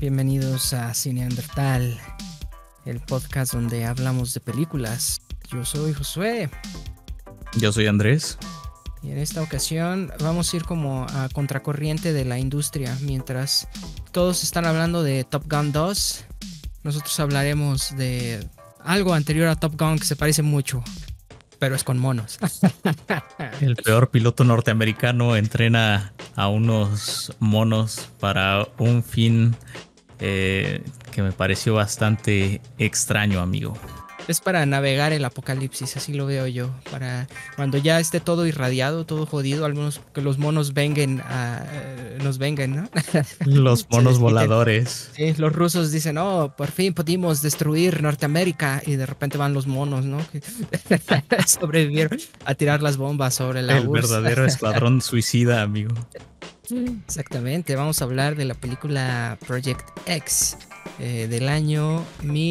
Bienvenidos a Cineandertal, el podcast donde hablamos de películas. Yo soy Josué. Yo soy Andrés. Y en esta ocasión vamos a ir como a contracorriente de la industria. Mientras todos están hablando de Top Gun 2, nosotros hablaremos de algo anterior a Top Gun que se parece mucho, pero es con monos. El peor piloto norteamericano entrena a unos monos para un fin que me pareció bastante extraño, amigo. Es para navegar el apocalipsis, así lo veo yo. Para cuando ya esté todo irradiado, todo jodido, al menos que los monos nos vengan, ¿no? Los monos voladores. Sí, los rusos dicen, oh, por fin pudimos destruir Norteamérica. Y de repente van los monos, ¿no? Que sobrevivieron a tirar las bombas sobre la El URSS. verdadero escuadrón suicida, amigo. Exactamente, vamos a hablar de la película Project X del año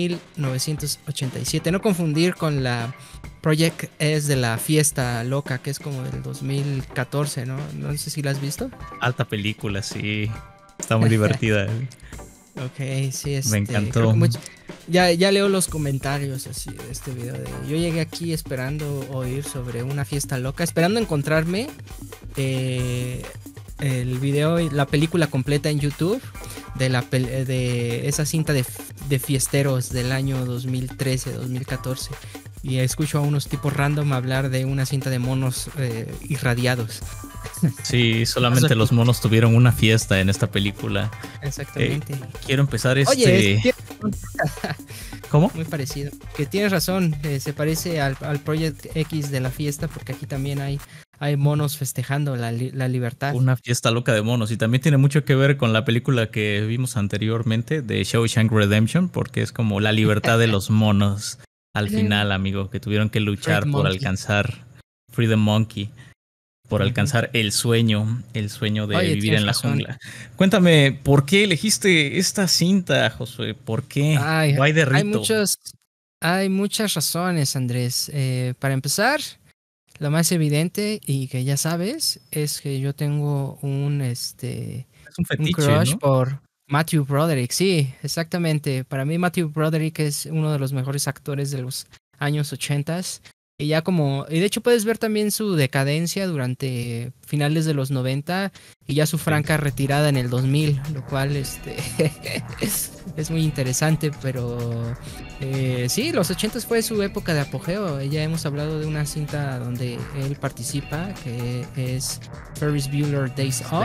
1987. No confundir con la Project S de la fiesta loca, que es como del 2014, ¿no? No sé si la has visto. Alta película, sí. Está muy divertida. Ok, sí, me encantó. Ya leo los comentarios así de este video. Yo llegué aquí esperando oír sobre una fiesta loca, esperando encontrarme el video y la película completa en YouTube de esa cinta de fiesteros del año 2013-2014. Y escucho a unos tipos random hablar de una cinta de monos irradiados. Sí, solamente los monos tuvieron una fiesta en esta película. Exactamente. Quiero empezar Oye, ¿Cómo? Muy parecido. Que tienes razón, se parece al Project X de la fiesta, porque aquí también hay monos festejando la libertad. Una fiesta loca de monos. Y también tiene mucho que ver con la película que vimos anteriormente de Shawshank Redemption, porque es como la libertad de los monos al final, amigo, que tuvieron que luchar por alcanzar Freedom Monkey, por alcanzar el sueño de vivir en la jungla. Cuéntame, ¿por qué elegiste esta cinta, Josué? ¿Por qué? Guay de Rito. Hay muchas razones, Andrés. Para empezar, lo más evidente y que ya sabes es que yo tengo un fetiche, un crush, ¿no? por Matthew Broderick. Sí, exactamente. Para mí Matthew Broderick es uno de los mejores actores de los años 80. Y de hecho puedes ver también su decadencia durante finales de los 90 y ya su franca retirada en el 2000, lo cual es muy interesante, pero sí, los 80 fue su época de apogeo. Ya hemos hablado de una cinta donde él participa, que es Ferris Bueller Days Off.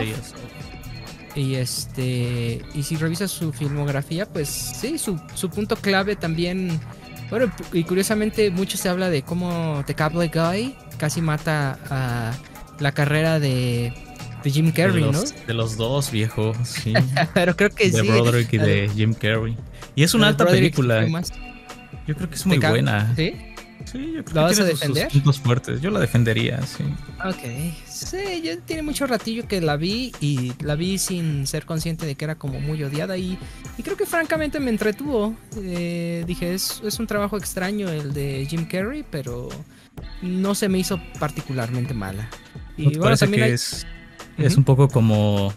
Y si revisas su filmografía, pues sí, su punto clave también. Bueno, y curiosamente mucho se habla de cómo The Cable Guy casi mata a la carrera de Jim Carrey, ¿no? De los dos, viejo, sí. Pero creo que de sí. De Broderick y de Jim Carrey. Y es una alta película. Yo creo que es muy buena. ¿Sí? Sí, yo creo ¿La que vas a tiene defender? sus puntos fuertes. Yo la defendería, sí. Ok. Sí, yo tiene mucho ratillo que la vi y la vi sin ser consciente de que era como muy odiada y creo que francamente me entretuvo. Dije, es un trabajo extraño el de Jim Carrey, pero no se me hizo particularmente mala. Y bueno, parece también que es un poco como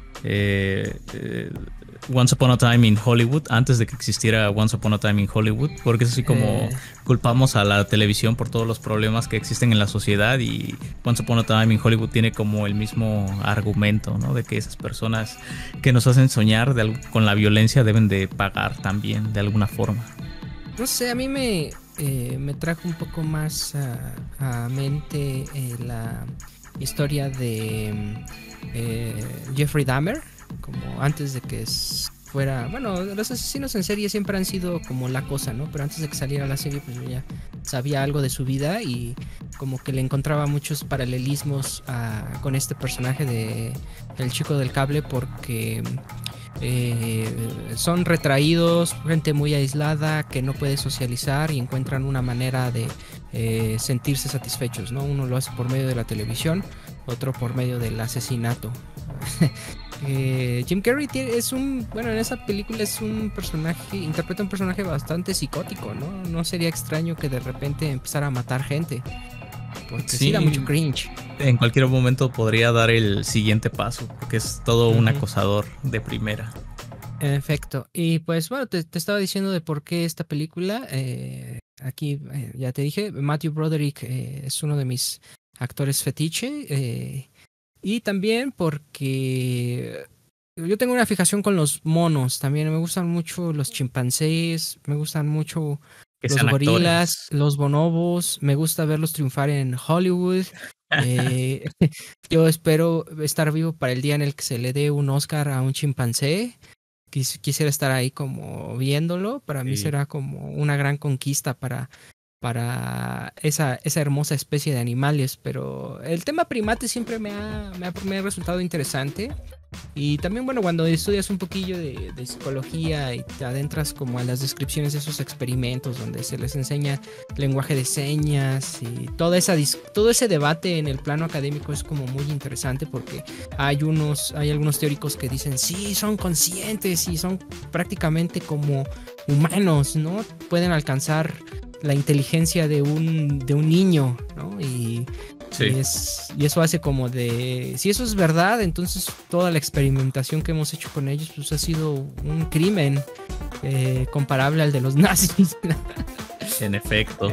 Once Upon a Time in Hollywood, antes de que existiera Once Upon a Time in Hollywood, porque es así como culpamos a la televisión por todos los problemas que existen en la sociedad, y Once Upon a Time in Hollywood tiene como el mismo argumento, ¿no? De que esas personas que nos hacen soñar con la violencia deben de pagar también de alguna forma. No sé, a mí me trajo un poco más a mente la historia de Jeffrey Dahmer, como antes de que fuera, bueno, los asesinos en serie siempre han sido como la cosa, ¿no? Pero antes de que saliera la serie, pues yo ya sabía algo de su vida y como que le encontraba muchos paralelismos con este personaje de el chico del cable, porque son retraídos, gente muy aislada que no puede socializar y encuentran una manera de sentirse satisfechos, ¿no? Uno lo hace por medio de la televisión, otro por medio del asesinato. Jim Carrey en esa película interpreta un personaje bastante psicótico, ¿no? No sería extraño que de repente empezara a matar gente, porque sí da mucho cringe. En cualquier momento podría dar el siguiente paso, porque es todo un acosador de primera. En efecto. Y pues bueno, te estaba diciendo de por qué esta película. Aquí ya te dije, Matthew Broderick es uno de mis actores fetiche. Y también porque yo tengo una fijación con los monos. También me gustan mucho los chimpancés, me gustan mucho Que los sean gorilas, actores. los bonobos. Me gusta verlos triunfar en Hollywood. Eh, yo espero estar vivo para el día en el que se le dé un Oscar a un chimpancé. Quisiera estar ahí como viéndolo. Para mí Sí. será como una gran conquista para esa hermosa especie de animales. Pero el tema primate siempre me ha resultado interesante. Y también, bueno, cuando estudias un poquillo de psicología y te adentras como a las descripciones de esos experimentos donde se les enseña lenguaje de señas y todo ese debate en el plano académico es como muy interesante porque hay algunos teóricos que dicen, sí, son conscientes y son prácticamente como humanos, ¿no? Pueden alcanzar la inteligencia de un niño, ¿no? Sí. Y eso hace como de... Si eso es verdad, entonces toda la experimentación que hemos hecho con ellos pues ha sido un crimen comparable al de los nazis. En efecto.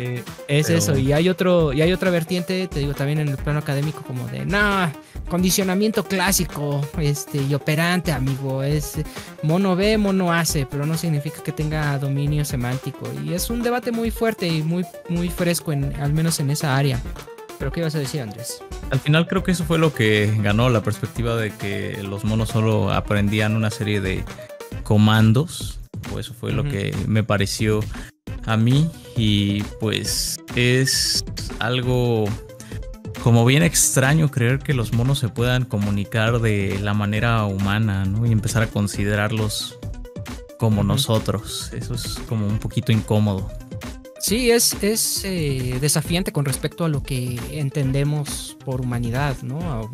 Eso. Y hay otra vertiente, te digo, también en el plano académico como de... condicionamiento clásico y operante, amigo. Es mono ve, mono hace, pero no significa que tenga dominio semántico. Y es un debate muy fuerte y muy, muy fresco, al menos en esa área. ¿Pero qué ibas a decir, Andrés? Al final creo que eso fue lo que ganó, la perspectiva de que los monos solo aprendían una serie de comandos. O eso fue lo que me pareció a mí. Y pues es algo como bien extraño creer que los monos se puedan comunicar de la manera humana, ¿no? Y empezar a considerarlos como nosotros. Eso es como un poquito incómodo. Sí, es desafiante con respecto a lo que entendemos por humanidad, ¿no?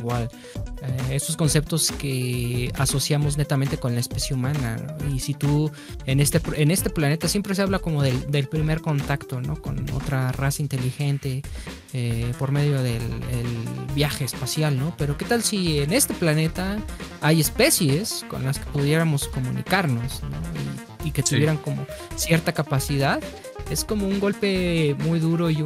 Esos conceptos que asociamos netamente con la especie humana, ¿no? Y si tú en este planeta siempre se habla como del primer contacto, ¿no? Con otra raza inteligente por medio del viaje espacial, ¿no? Pero ¿qué tal si en este planeta hay especies con las que pudiéramos comunicarnos, ¿no? Y que tuvieran como cierta capacidad? Es como un golpe muy duro y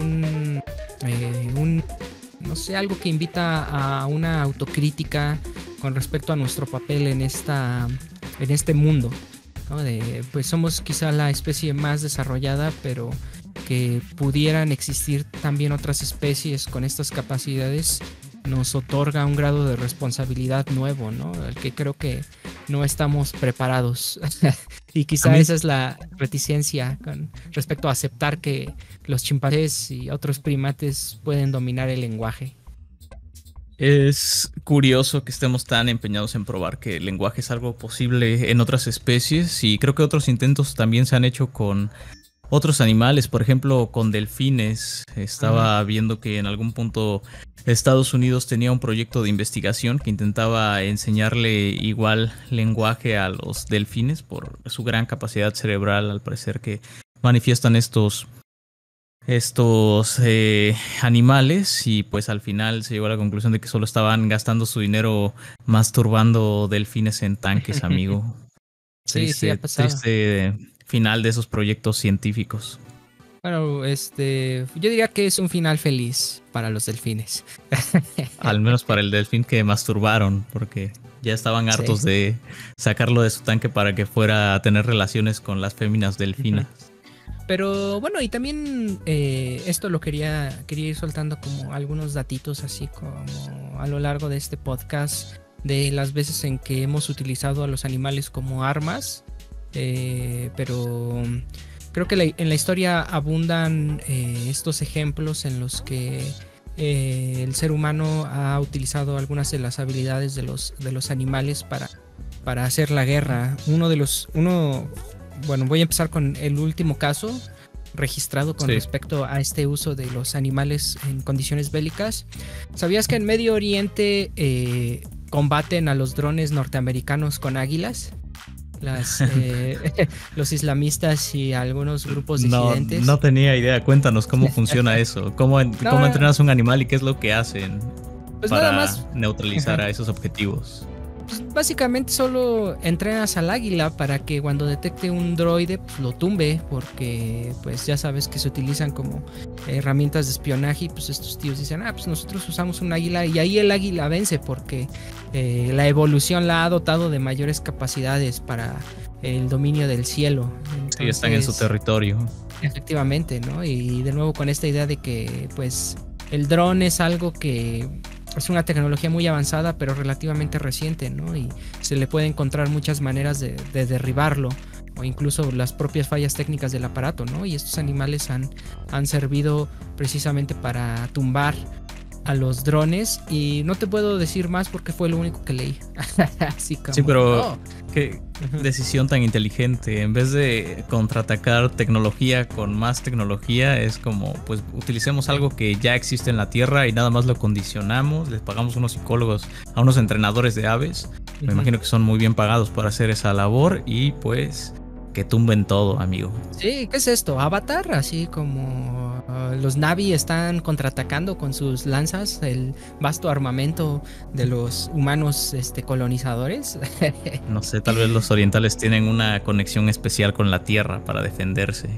no sé, algo que invita a una autocrítica con respecto a nuestro papel en este mundo, ¿no? Pues somos quizá la especie más desarrollada, pero que pudieran existir también otras especies con estas capacidades nos otorga un grado de responsabilidad nuevo, ¿no? El que creo que no estamos preparados. Y quizá esa es la reticencia con respecto a aceptar que los chimpancés y otros primates pueden dominar el lenguaje. Es curioso que estemos tan empeñados en probar que el lenguaje es algo posible en otras especies, y creo que otros intentos también se han hecho con otros animales, por ejemplo con delfines. Estaba viendo que en algún punto Estados Unidos tenía un proyecto de investigación que intentaba enseñarle igual lenguaje a los delfines por su gran capacidad cerebral, al parecer, que manifiestan estos animales. Y pues al final se llegó a la conclusión de que solo estaban gastando su dinero masturbando delfines en tanques, amigo. Sí, ha pasado. Triste final de esos proyectos científicos. Bueno, yo diría que es un final feliz para los delfines. Al menos para el delfín que masturbaron, porque ya estaban hartos de sacarlo de su tanque para que fuera a tener relaciones con las féminas delfinas. Pero bueno, y también esto lo quería ir soltando como algunos datitos así como a lo largo de este podcast, de las veces en que hemos utilizado a los animales como armas. Pero creo que en la historia abundan estos ejemplos en los que el ser humano ha utilizado algunas de las habilidades de los animales para hacer la guerra. Bueno, voy a empezar con el último caso registrado con respecto a este uso de los animales en condiciones bélicas. ¿Sabías que en Medio Oriente combaten a los drones norteamericanos con águilas? Los islamistas y algunos grupos disidentes. No tenía idea. Cuéntanos cómo funciona eso. ¿Cómo entrenas un animal y qué es lo que hacen pues para nada más neutralizar a esos objetivos? Pues básicamente solo entrenas al águila para que cuando detecte un droide pues lo tumbe, porque pues ya sabes que se utilizan como herramientas de espionaje y pues estos tíos dicen, pues nosotros usamos un águila y ahí el águila vence porque la evolución la ha dotado de mayores capacidades para el dominio del cielo. Entonces, sí, están en su territorio. Efectivamente, ¿no? Y de nuevo con esta idea de que pues el dron es algo que es una tecnología muy avanzada pero relativamente reciente, ¿no? Y se le puede encontrar muchas maneras de derribarlo o incluso las propias fallas técnicas del aparato, ¿no? Y estos animales han servido precisamente para tumbar a los drones y no te puedo decir más porque fue lo único que leí. Así como, sí, pero qué decisión tan inteligente. En vez de contraatacar tecnología con más tecnología, es como, pues utilicemos algo que ya existe en la Tierra y nada más lo condicionamos, les pagamos unos psicólogos a unos entrenadores de aves. Me imagino que son muy bien pagados para hacer esa labor y pues que tumben todo, amigo. Sí, ¿qué es esto? Avatar, así como los Na'vi están contraatacando con sus lanzas el vasto armamento de los humanos colonizadores. No sé, tal vez los orientales tienen una conexión especial con la Tierra para defenderse.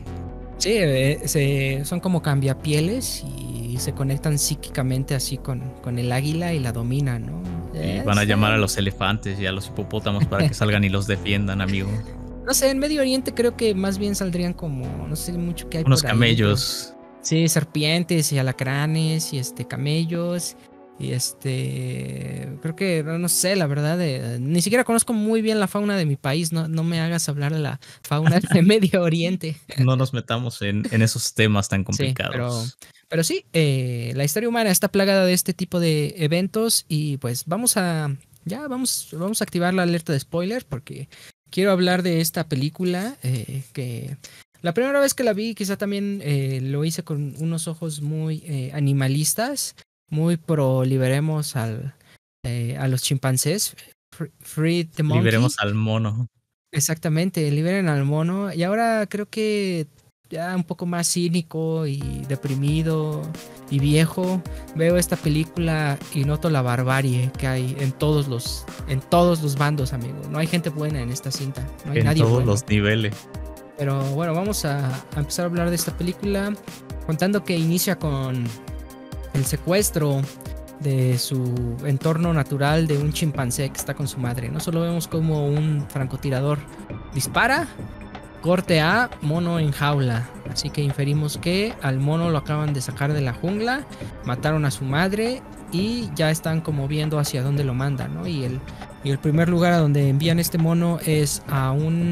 Sí, son como cambiapieles y se conectan psíquicamente así con el águila y la dominan, ¿no? Y van a llamar a los elefantes y a los hipopótamos para que salgan y los defiendan, amigo. No sé, en Medio Oriente creo que más bien saldrían como, no sé mucho qué hay unos por ahí. Camellos. Sí, serpientes y alacranes y camellos y creo que, no sé, la verdad, ni siquiera conozco muy bien la fauna de mi país, no me hagas hablar de la fauna de Medio Oriente. No nos metamos en esos temas tan complicados. Sí, pero sí, la historia humana está plagada de este tipo de eventos y pues vamos a activar la alerta de spoiler porque quiero hablar de esta película que la primera vez que la vi quizá también lo hice con unos ojos muy animalistas, muy pro liberemos a los chimpancés, free the monkey. Liberemos al mono. Exactamente, liberen al mono y ahora creo que ya un poco más cínico y deprimido y viejo, veo esta película y noto la barbarie que hay en todos los bandos, amigo. No hay gente buena en esta cinta, no hay nadie bueno. En todos los niveles. Pero bueno, vamos a empezar a hablar de esta película contando que inicia con el secuestro de su entorno natural de un chimpancé que está con su madre. No solo vemos como un francotirador dispara. Corte A, mono en jaula. Así que inferimos que al mono lo acaban de sacar de la jungla, mataron a su madre y ya están como viendo hacia dónde lo mandan, ¿no? Y el primer lugar a donde envían este mono es a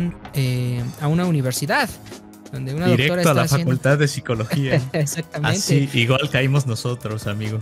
una universidad, donde una directo doctora está a la haciendo... facultad de psicología. Exactamente. Así, igual caímos nosotros, amigo.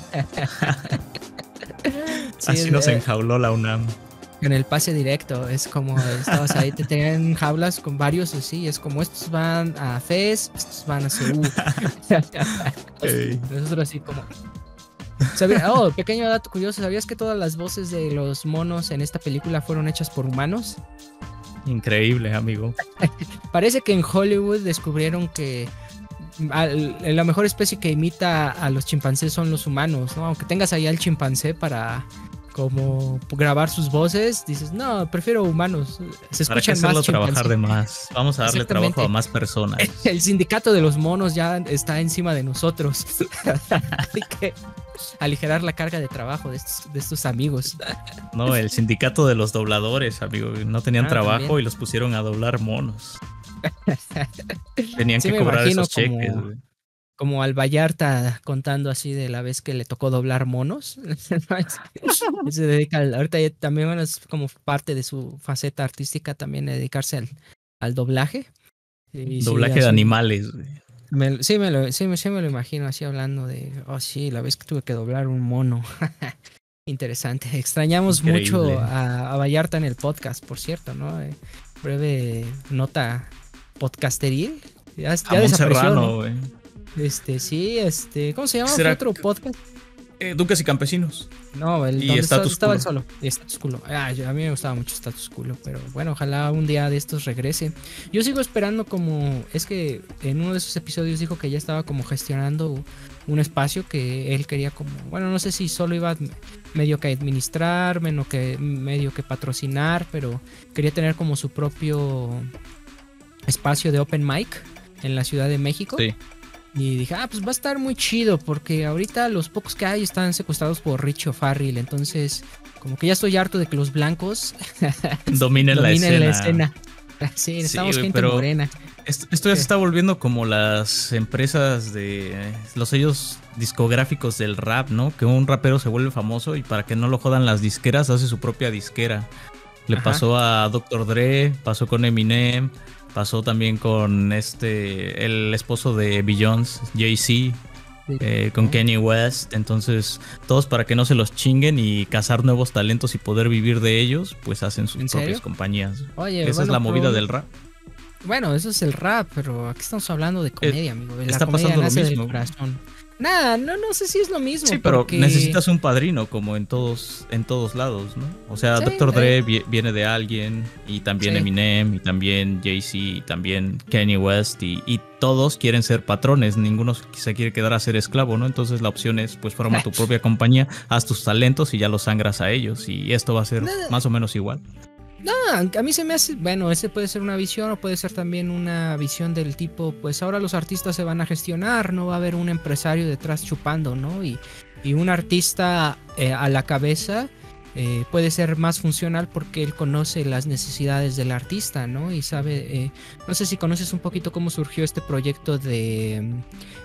Sí, así nos enjauló la UNAM. En el pase directo, es como estabas ahí, te tenían jaulas con varios así, es como estos van a FES, estos van a CU. Nosotros así como... pequeño dato curioso, ¿sabías que todas las voces de los monos en esta película fueron hechas por humanos? Increíble, amigo. Parece que en Hollywood descubrieron que la mejor especie que imita a los chimpancés son los humanos, ¿no? Aunque tengas ahí al chimpancé para... como grabar sus voces, dices, no, prefiero humanos. Se escuchan más chimpancés. Trabajar de más. Vamos a darle trabajo a más personas. El sindicato de los monos ya está encima de nosotros. Hay que aligerar la carga de trabajo de estos amigos. No, el sindicato de los dobladores, amigo. No tenían trabajo también. Y los pusieron a doblar monos. Tenían que cobrar esos cheques, güey. Como al Vallarta contando así de la vez que le tocó doblar monos. Se dedica ahorita también, bueno, es como parte de su faceta artística también dedicarse al doblaje. Y doblaje de animales. Sí me lo imagino así hablando de, sí, la vez que tuve que doblar un mono. Interesante. Extrañamos mucho a Vallarta en el podcast, por cierto, ¿no? Breve nota podcasteril. Ya desapareció, ¿no? güey. Sí, ¿cómo se llama? ¿Otro podcast? Duques y Campesinos. No, y donde Status estaba Quo. el solo. Y Status Quo. A mí me gustaba mucho Status Quo, pero bueno, ojalá un día de estos regrese. Yo sigo esperando como... Es que en uno de esos episodios dijo que ya estaba como gestionando un espacio que él quería como... Bueno, no sé si solo iba medio que administrar, medio que patrocinar, pero quería tener como su propio espacio de open mic en la Ciudad de México. Sí. Y dije, pues va a estar muy chido, porque ahorita los pocos que hay están secuestrados por Rich O'Farrill. Entonces, como que ya estoy harto de que los blancos dominen la escena. Sí, necesitamos gente morena. Esto ya se está volviendo como las empresas de los sellos discográficos del rap, ¿no? Que un rapero se vuelve famoso y para que no lo jodan las disqueras hace su propia disquera. Le pasó a Dr. Dre, pasó con Eminem, pasó también con el esposo de Beyoncé, Jay-Z, con Kanye West. Entonces, todos para que no se los chinguen y cazar nuevos talentos y poder vivir de ellos, pues hacen sus propias compañías. Oye, esa es la movida del rap. Bueno, eso es el rap, pero aquí estamos hablando de comedia, amigo. Está pasando lo mismo. Nada, no sé si es lo mismo. Sí, pero necesitas un padrino como en todos lados, ¿no? O sea, sí, Dr. Dre viene de alguien, y también Eminem, y también Jay-Z, y también Kanye West, y todos quieren ser patrones, ninguno se quiere quedar a ser esclavo, ¿no? Entonces la opción es, pues, forma tu propia compañía, haz tus talentos y ya los sangras a ellos, y esto va a ser más o menos igual. No, a mí se me hace, bueno, ese puede ser una visión o puede ser también una visión del tipo, pues ahora los artistas se van a gestionar, no va a haber un empresario detrás chupando, ¿no? Y un artista a la cabeza puede ser más funcional porque él conoce las necesidades del artista, ¿no? Y sabe, no sé si conoces un poquito cómo surgió este proyecto de,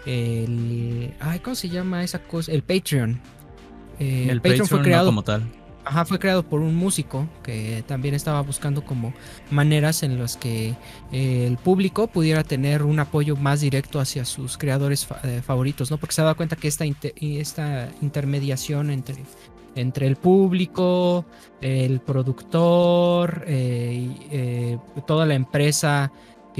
¿cómo se llama esa cosa? El Patreon. El Patreon fue creado como tal. Fue creado por un músico que también estaba buscando como maneras en las que el público pudiera tener un apoyo más directo hacia sus creadores favoritos, ¿no? Porque se daba cuenta que esta intermediación entre el público, el productor, toda la empresa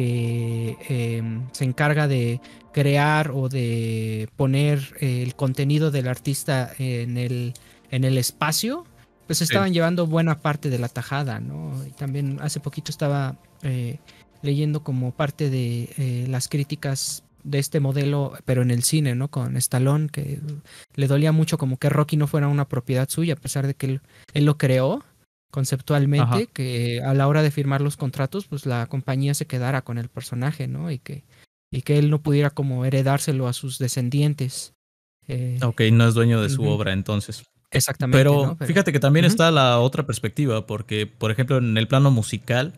que se encarga de crear o de poner el contenido del artista en el espacio, pues estaban llevando buena parte de la tajada, ¿no? Y también hace poquito estaba leyendo como parte de las críticas de este modelo, pero en el cine, ¿no? Con Stallone, que le dolía mucho como que Rocky no fuera una propiedad suya, a pesar de que él lo creó conceptualmente, que a la hora de firmar los contratos, pues la compañía se quedara con el personaje, ¿no? Y que él no pudiera como heredárselo a sus descendientes. Ok, no es dueño de su obra, entonces. Exactamente. Pero fíjate que también está la otra perspectiva, porque, por ejemplo, en el plano musical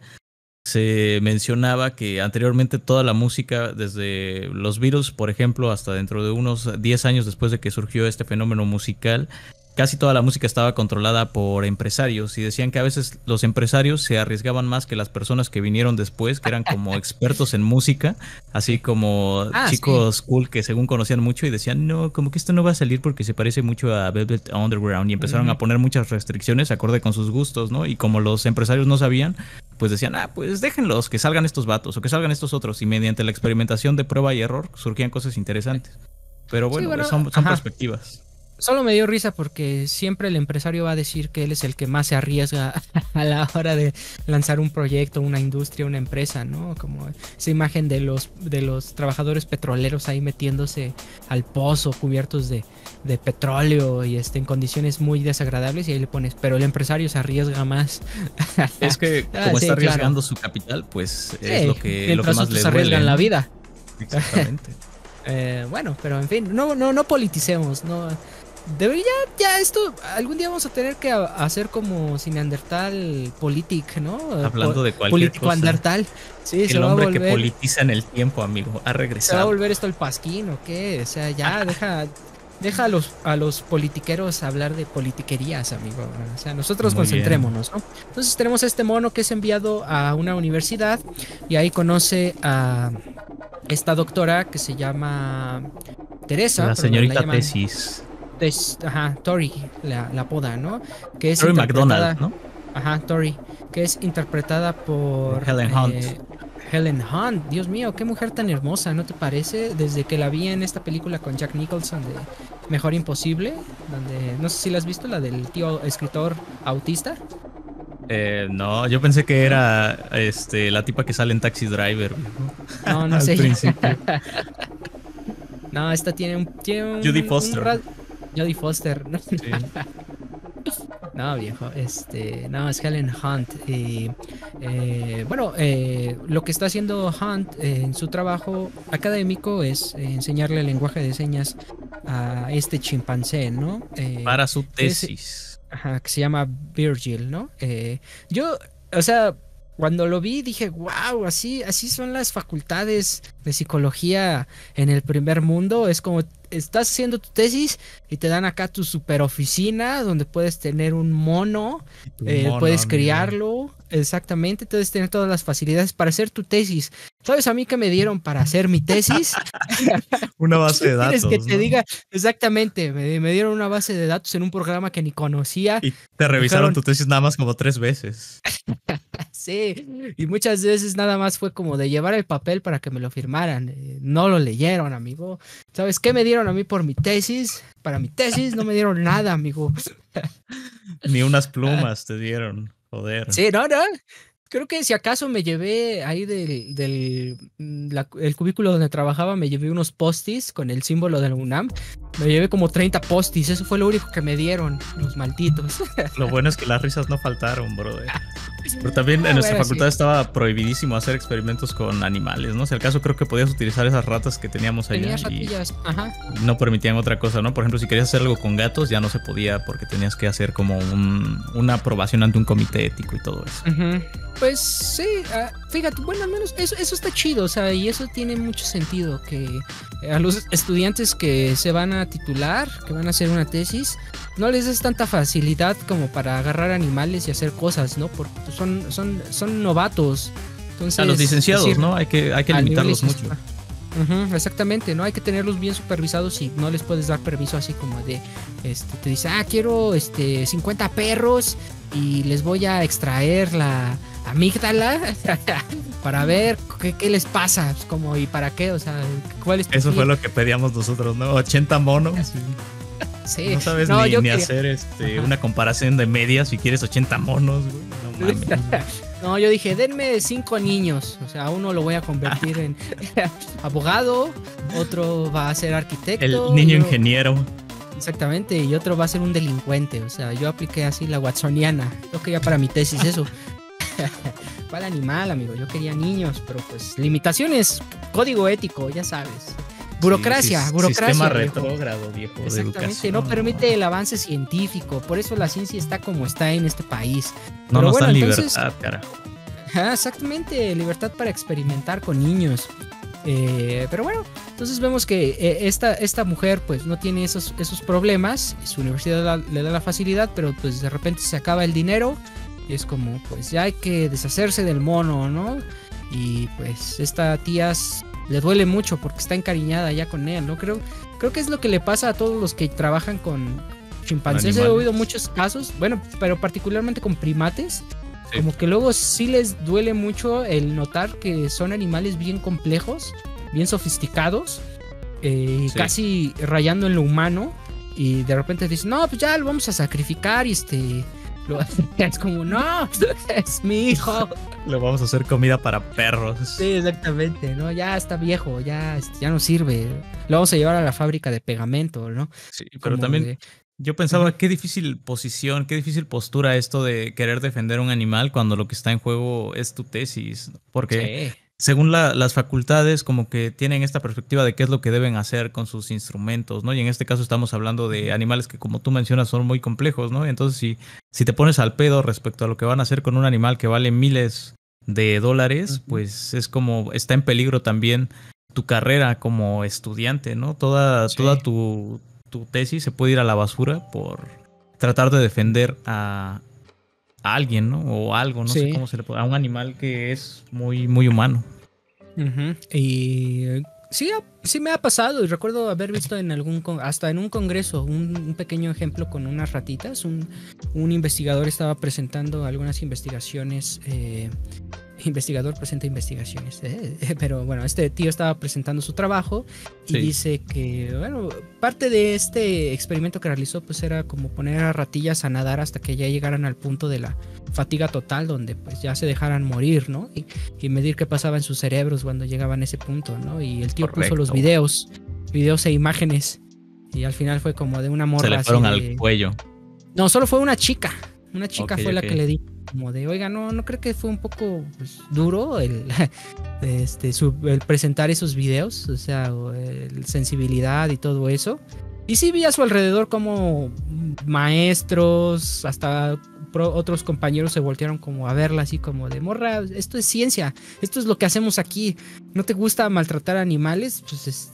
se mencionaba que anteriormente toda la música, desde los Beatles, por ejemplo, hasta dentro de unos 10 años después de que surgió este fenómeno musical, casi toda la música estaba controlada por empresarios, y decían que a veces los empresarios se arriesgaban más que las personas que vinieron después, que eran como expertos en música, así como chicos cool que según conocían mucho y decían, no, como que esto no va a salir porque se parece mucho a Velvet Underground, y empezaron a poner muchas restricciones acorde con sus gustos, ¿no? Y como los empresarios no sabían, pues decían, pues déjenlos, que salgan estos vatos o que salgan estos otros, y mediante la experimentación de prueba y error surgían cosas interesantes. Pero bueno, son perspectivas. Solo me dio risa porque siempre el empresario va a decir que él es el que más se arriesga a la hora de lanzar un proyecto, una industria, una empresa, ¿no? Como esa imagen de los trabajadores petroleros ahí metiéndose al pozo cubiertos de petróleo y en condiciones muy desagradables, y ahí le pones, pero el empresario se arriesga más. Es que como está arriesgando su capital, pues es lo que más le duele. Arriesgan la vida. Exactamente. Bueno, pero en fin, no politicemos, no. Debería ya esto, algún día vamos a tener que hacer como si Neandertal politic, ¿no? Hablando de cualquier político cosa. Neandertal. Sí, el hombre que politiza en el tiempo, amigo, ha regresado. ¿Se va a volver esto el pasquín o qué? O sea, ya deja a los politiqueros hablar de politiquerías, amigo. O sea, nosotros concentrémonos, ¿no? Entonces tenemos a este mono que es enviado a una universidad y ahí conoce a esta doctora que se llama Teresa. La señorita Tesis. Tori, la apoda, ¿no? Que es Tori McDonald, ¿no? Tori, que es interpretada por Helen Hunt. Helen Hunt, Dios mío, qué mujer tan hermosa, ¿no te parece? Desde que la vi en esta película con Jack Nicholson Mejor Imposible, donde no sé si la has visto, la del tío escritor autista. No, yo pensé que era la tipa que sale en Taxi Driver, No, no al sé. principio. No, esta tiene Judy Foster. Jodie Foster. Sí. No, viejo, no, es Helen Hunt. Y, bueno, lo que está haciendo Hunt en su trabajo académico es enseñarle el lenguaje de señas a este chimpancé, ¿no? Para su Que es, tesis. ajá, que se llama Virgil, ¿no? Yo, o sea, cuando lo vi dije, wow, así son las facultades de psicología en el primer mundo. Es como estás haciendo tu tesis y te dan acá tu super oficina donde puedes tener un mono, puedes criarlo, exactamente, puedes tener todas las facilidades para hacer tu tesis. ¿Sabes a mí qué me dieron para hacer mi tesis? Una base de datos, ¿Quieres que te ¿no? diga? Exactamente, me dieron una base de datos en un programa que ni conocía. Y te revisaron tu tesis nada más como 3 veces. Sí, y muchas veces nada más fue como de llevar el papel para que me lo firmaran. No lo leyeron, amigo. ¿Sabes qué me dieron a mí por mi tesis? Para mi tesis no me dieron nada, amigo. Ni unas plumas te dieron, joder. Sí, no. Creo que si acaso me llevé ahí el cubículo donde trabajaba, me llevé unos postis con el símbolo de la UNAM. Me llevé como 30 postis, eso fue lo único que me dieron, los malditos. Lo bueno es que las risas no faltaron, brother. Pero también en nuestra facultad estaba prohibidísimo hacer experimentos con animales, ¿no? O sea, el caso creo que podías utilizar esas ratas que teníamos allá. Tenías ratillas, ajá. No permitían otra cosa, ¿no? Por ejemplo, si querías hacer algo con gatos, ya no se podía porque tenías que hacer como una aprobación ante un comité ético y todo eso. Pues sí, fíjate, bueno, al menos eso está chido, o sea, y eso tiene mucho sentido, que a los estudiantes que se van a titular, que van a hacer una tesis, no les des tanta facilidad como para agarrar animales y hacer cosas, ¿no? Porque son novatos. Entonces, a los licenciados, decir, ¿no? Hay que limitarlos mucho. Exactamente, ¿no? Hay que tenerlos bien supervisados y no les puedes dar permiso así como de, te dice, quiero 50 perros y les voy a extraer la amígdala para ver qué les pasa, pues como, y para qué, o sea, cuál es tu Eso fin? fue lo que pedíamos nosotros, ¿no? 80 monos. Sí. No sabes ni hacer una comparación de medias si quieres 80 monos, güey. No mames. No, yo dije, denme 5 niños. O sea, uno lo voy a convertir en abogado, otro va a ser arquitecto. El niño ingeniero. Exactamente, y otro va a ser un delincuente. O sea, yo apliqué así la watsoniana. Yo quería para mi tesis eso. ¿Cuál animal, amigo? Yo quería niños, pero pues limitaciones, código ético, ya sabes. Burocracia. Sistema retrógrado, viejo. Exactamente, no permite el avance científico. Por eso la ciencia está como está en este país. No nos dan libertad, cara. Exactamente, libertad para experimentar con niños. Pero bueno, entonces vemos que esta mujer pues no tiene esos problemas. Su universidad le da la facilidad, pero pues de repente se acaba el dinero. Y es como, pues ya hay que deshacerse del mono, ¿no? Y pues esta tía le duele mucho porque está encariñada ya con él, ¿no? Creo que es lo que le pasa a todos los que trabajan con chimpancés. He oído muchos casos, bueno, pero particularmente con primates. Sí. Como que luego sí les duele mucho el notar que son animales bien complejos, bien sofisticados, sí, casi rayando en lo humano. Y de repente dicen, no, pues ya lo vamos a sacrificar y es como, no, es mi hijo. Lo vamos a hacer comida para perros. Sí, exactamente, ¿no? Ya está viejo, ya no sirve. Lo vamos a llevar a la fábrica de pegamento, ¿no? Sí, pero como también yo pensaba, qué difícil posición, qué difícil postura esto de querer defender un animal cuando lo que está en juego es tu tesis. Porque según las facultades como que tienen esta perspectiva de qué es lo que deben hacer con sus instrumentos, ¿no? Y en este caso estamos hablando de animales que, como tú mencionas, son muy complejos, ¿no? Entonces si te pones al pedo respecto a lo que van a hacer con un animal que vale miles de dólares, pues es como está en peligro también tu carrera como estudiante, ¿no? Toda tu tesis se puede ir a la basura por tratar de defender a alguien, ¿no? O algo, no sé cómo se le puede, a un animal que es muy, muy humano. Y sí me ha pasado, y recuerdo haber visto hasta en un congreso un pequeño ejemplo con unas ratitas. Un investigador estaba presentando algunas investigaciones investigador presenta investigaciones. Pero bueno, este tío estaba presentando su trabajo y dice que, bueno, parte de este experimento que realizó pues era como poner a ratillas a nadar hasta que ya llegaran al punto de la fatiga total, donde pues ya se dejaran morir, ¿no? Y medir qué pasaba en sus cerebros cuando llegaban a ese punto, ¿no? Y el tío puso los videos e imágenes, y al final fue como de una morra. Se le fueron al cuello. No, solo fue una chica. Una chica fue la que le dijo como de, oiga, no creo que fue un poco pues, duro el presentar esos videos, o sea, sensibilidad y todo eso. Y sí vi a su alrededor como maestros, hasta otros compañeros se voltearon como a verla así como de, morra, esto es ciencia, esto es lo que hacemos aquí. ¿No te gusta maltratar animales? Pues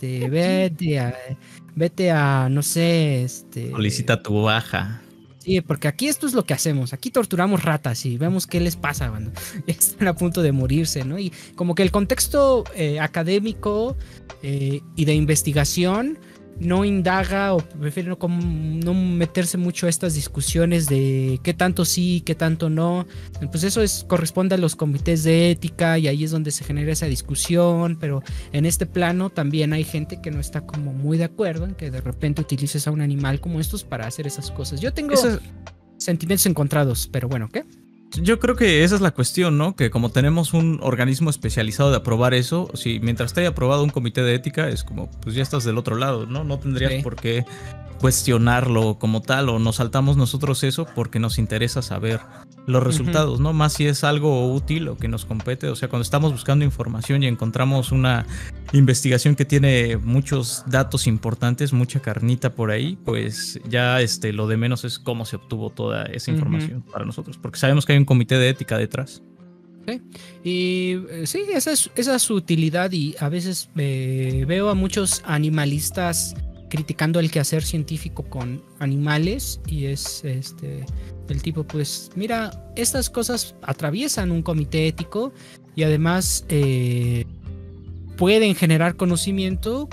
vete a no sé, solicita tu baja. Sí, porque aquí esto es lo que hacemos. Aquí torturamos ratas y vemos qué les pasa cuando están a punto de morirse, ¿no? Y como que el contexto académico y de investigación no indaga o prefiere no meterse mucho a estas discusiones de qué tanto sí, qué tanto no. Pues eso corresponde a los comités de ética y ahí es donde se genera esa discusión, pero en este plano también hay gente que no está como muy de acuerdo en que de repente utilices a un animal como estos para hacer esas cosas. Yo tengo sentimientos encontrados, pero bueno, ¿qué? Yo creo que esa es la cuestión, ¿no? Que como tenemos un organismo especializado de aprobar eso, si mientras te haya aprobado un comité de ética, es como, pues ya estás del otro lado, ¿no? No tendrías por qué cuestionarlo como tal, o nos saltamos nosotros eso porque nos interesa saber los resultados, ¿no? Más si es algo útil o que nos compete. O sea, cuando estamos buscando información y encontramos una investigación que tiene muchos datos importantes, mucha carnita por ahí, pues ya lo de menos es cómo se obtuvo toda esa información para nosotros, porque sabemos que hay un comité de ética detrás. Sí. Y sí, esa es su utilidad, y a veces veo a muchos animalistas criticando el quehacer científico con animales, y es el tipo, pues mira, estas cosas atraviesan un comité ético y además pueden generar conocimiento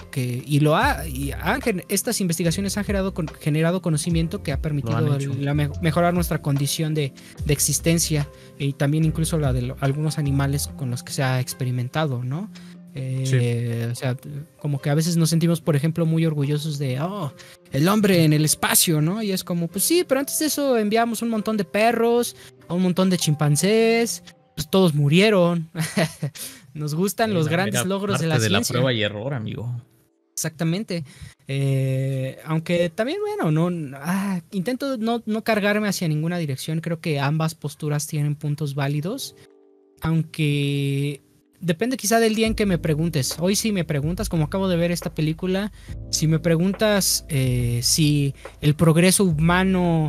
estas investigaciones han generado conocimiento que ha permitido mejorar nuestra condición de existencia, y también incluso la de algunos animales con los que se ha experimentado, ¿no? O sea, como que a veces nos sentimos, por ejemplo, muy orgullosos de el hombre en el espacio, ¿no? Y es como, pues sí, pero antes de eso enviamos un montón de perros, un montón de chimpancés, pues todos murieron. Nos gustan los grandes logros de la ciencia. De la prueba y error, amigo. Exactamente. Aunque también, bueno, intento no cargarme hacia ninguna dirección. Creo que ambas posturas tienen puntos válidos, aunque depende quizá del día en que me preguntes. Hoy si me preguntas, como acabo de ver esta película, si me preguntas si el progreso humano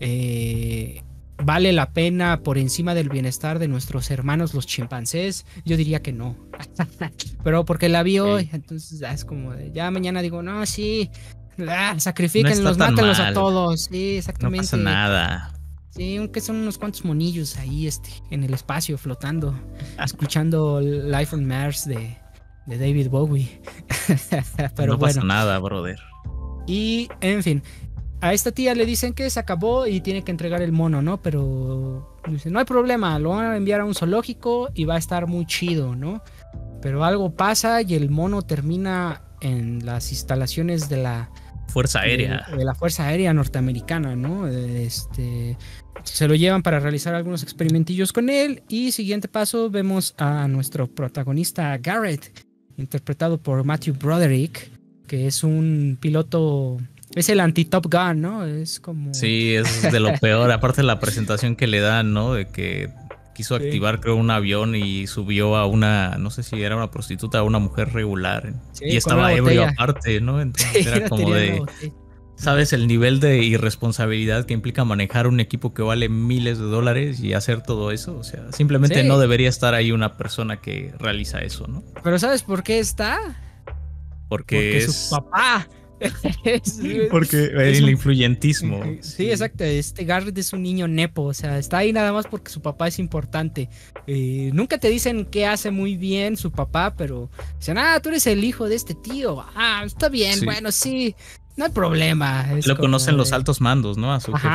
vale la pena por encima del bienestar de nuestros hermanos los chimpancés, yo diría que no. Pero porque la vi hoy, entonces es como ya mañana digo, no, sí, sacrifíquenlos, mátenlos a todos. Sí, exactamente. No pasa nada. Sí, aunque son unos cuantos monillos ahí en el espacio flotando, escuchando Life on Mars de David Bowie. Pero no pasa nada, brother. Y, en fin, a esta tía le dicen que se acabó y tiene que entregar el mono, ¿no? Pero dice, no hay problema, lo van a enviar a un zoológico y va a estar muy chido, ¿no? Pero algo pasa y el mono termina en las instalaciones de la Fuerza Aérea. De la Fuerza Aérea norteamericana, ¿no? Se lo llevan para realizar algunos experimentillos con él, y siguiente paso vemos a nuestro protagonista Garrett, interpretado por Matthew Broderick, que es un piloto, es el anti-Top Gun, ¿no? Es como... Sí, es de lo peor, aparte de la presentación que le dan, ¿no? De que quiso activar, creo, un avión y subió a una, no sé si era una prostituta o una mujer regular, y estaba ebrio aparte, ¿no? Entonces era como de... ¿Sabes el nivel de irresponsabilidad que implica manejar un equipo que vale miles de dólares y hacer todo eso? O sea, simplemente no debería estar ahí una persona que realiza eso, ¿no? Pero ¿sabes por qué está? Porque es su papá. Porque el influyentismo. Sí, exacto. Garrett es un niño nepo, o sea, está ahí nada más porque su papá es importante. Nunca te dicen qué hace muy bien su papá, pero dicen, tú eres el hijo de este tío. Está bien, bueno, sí. No hay problema. Lo conocen los altos mandos, ¿no? A su jefe.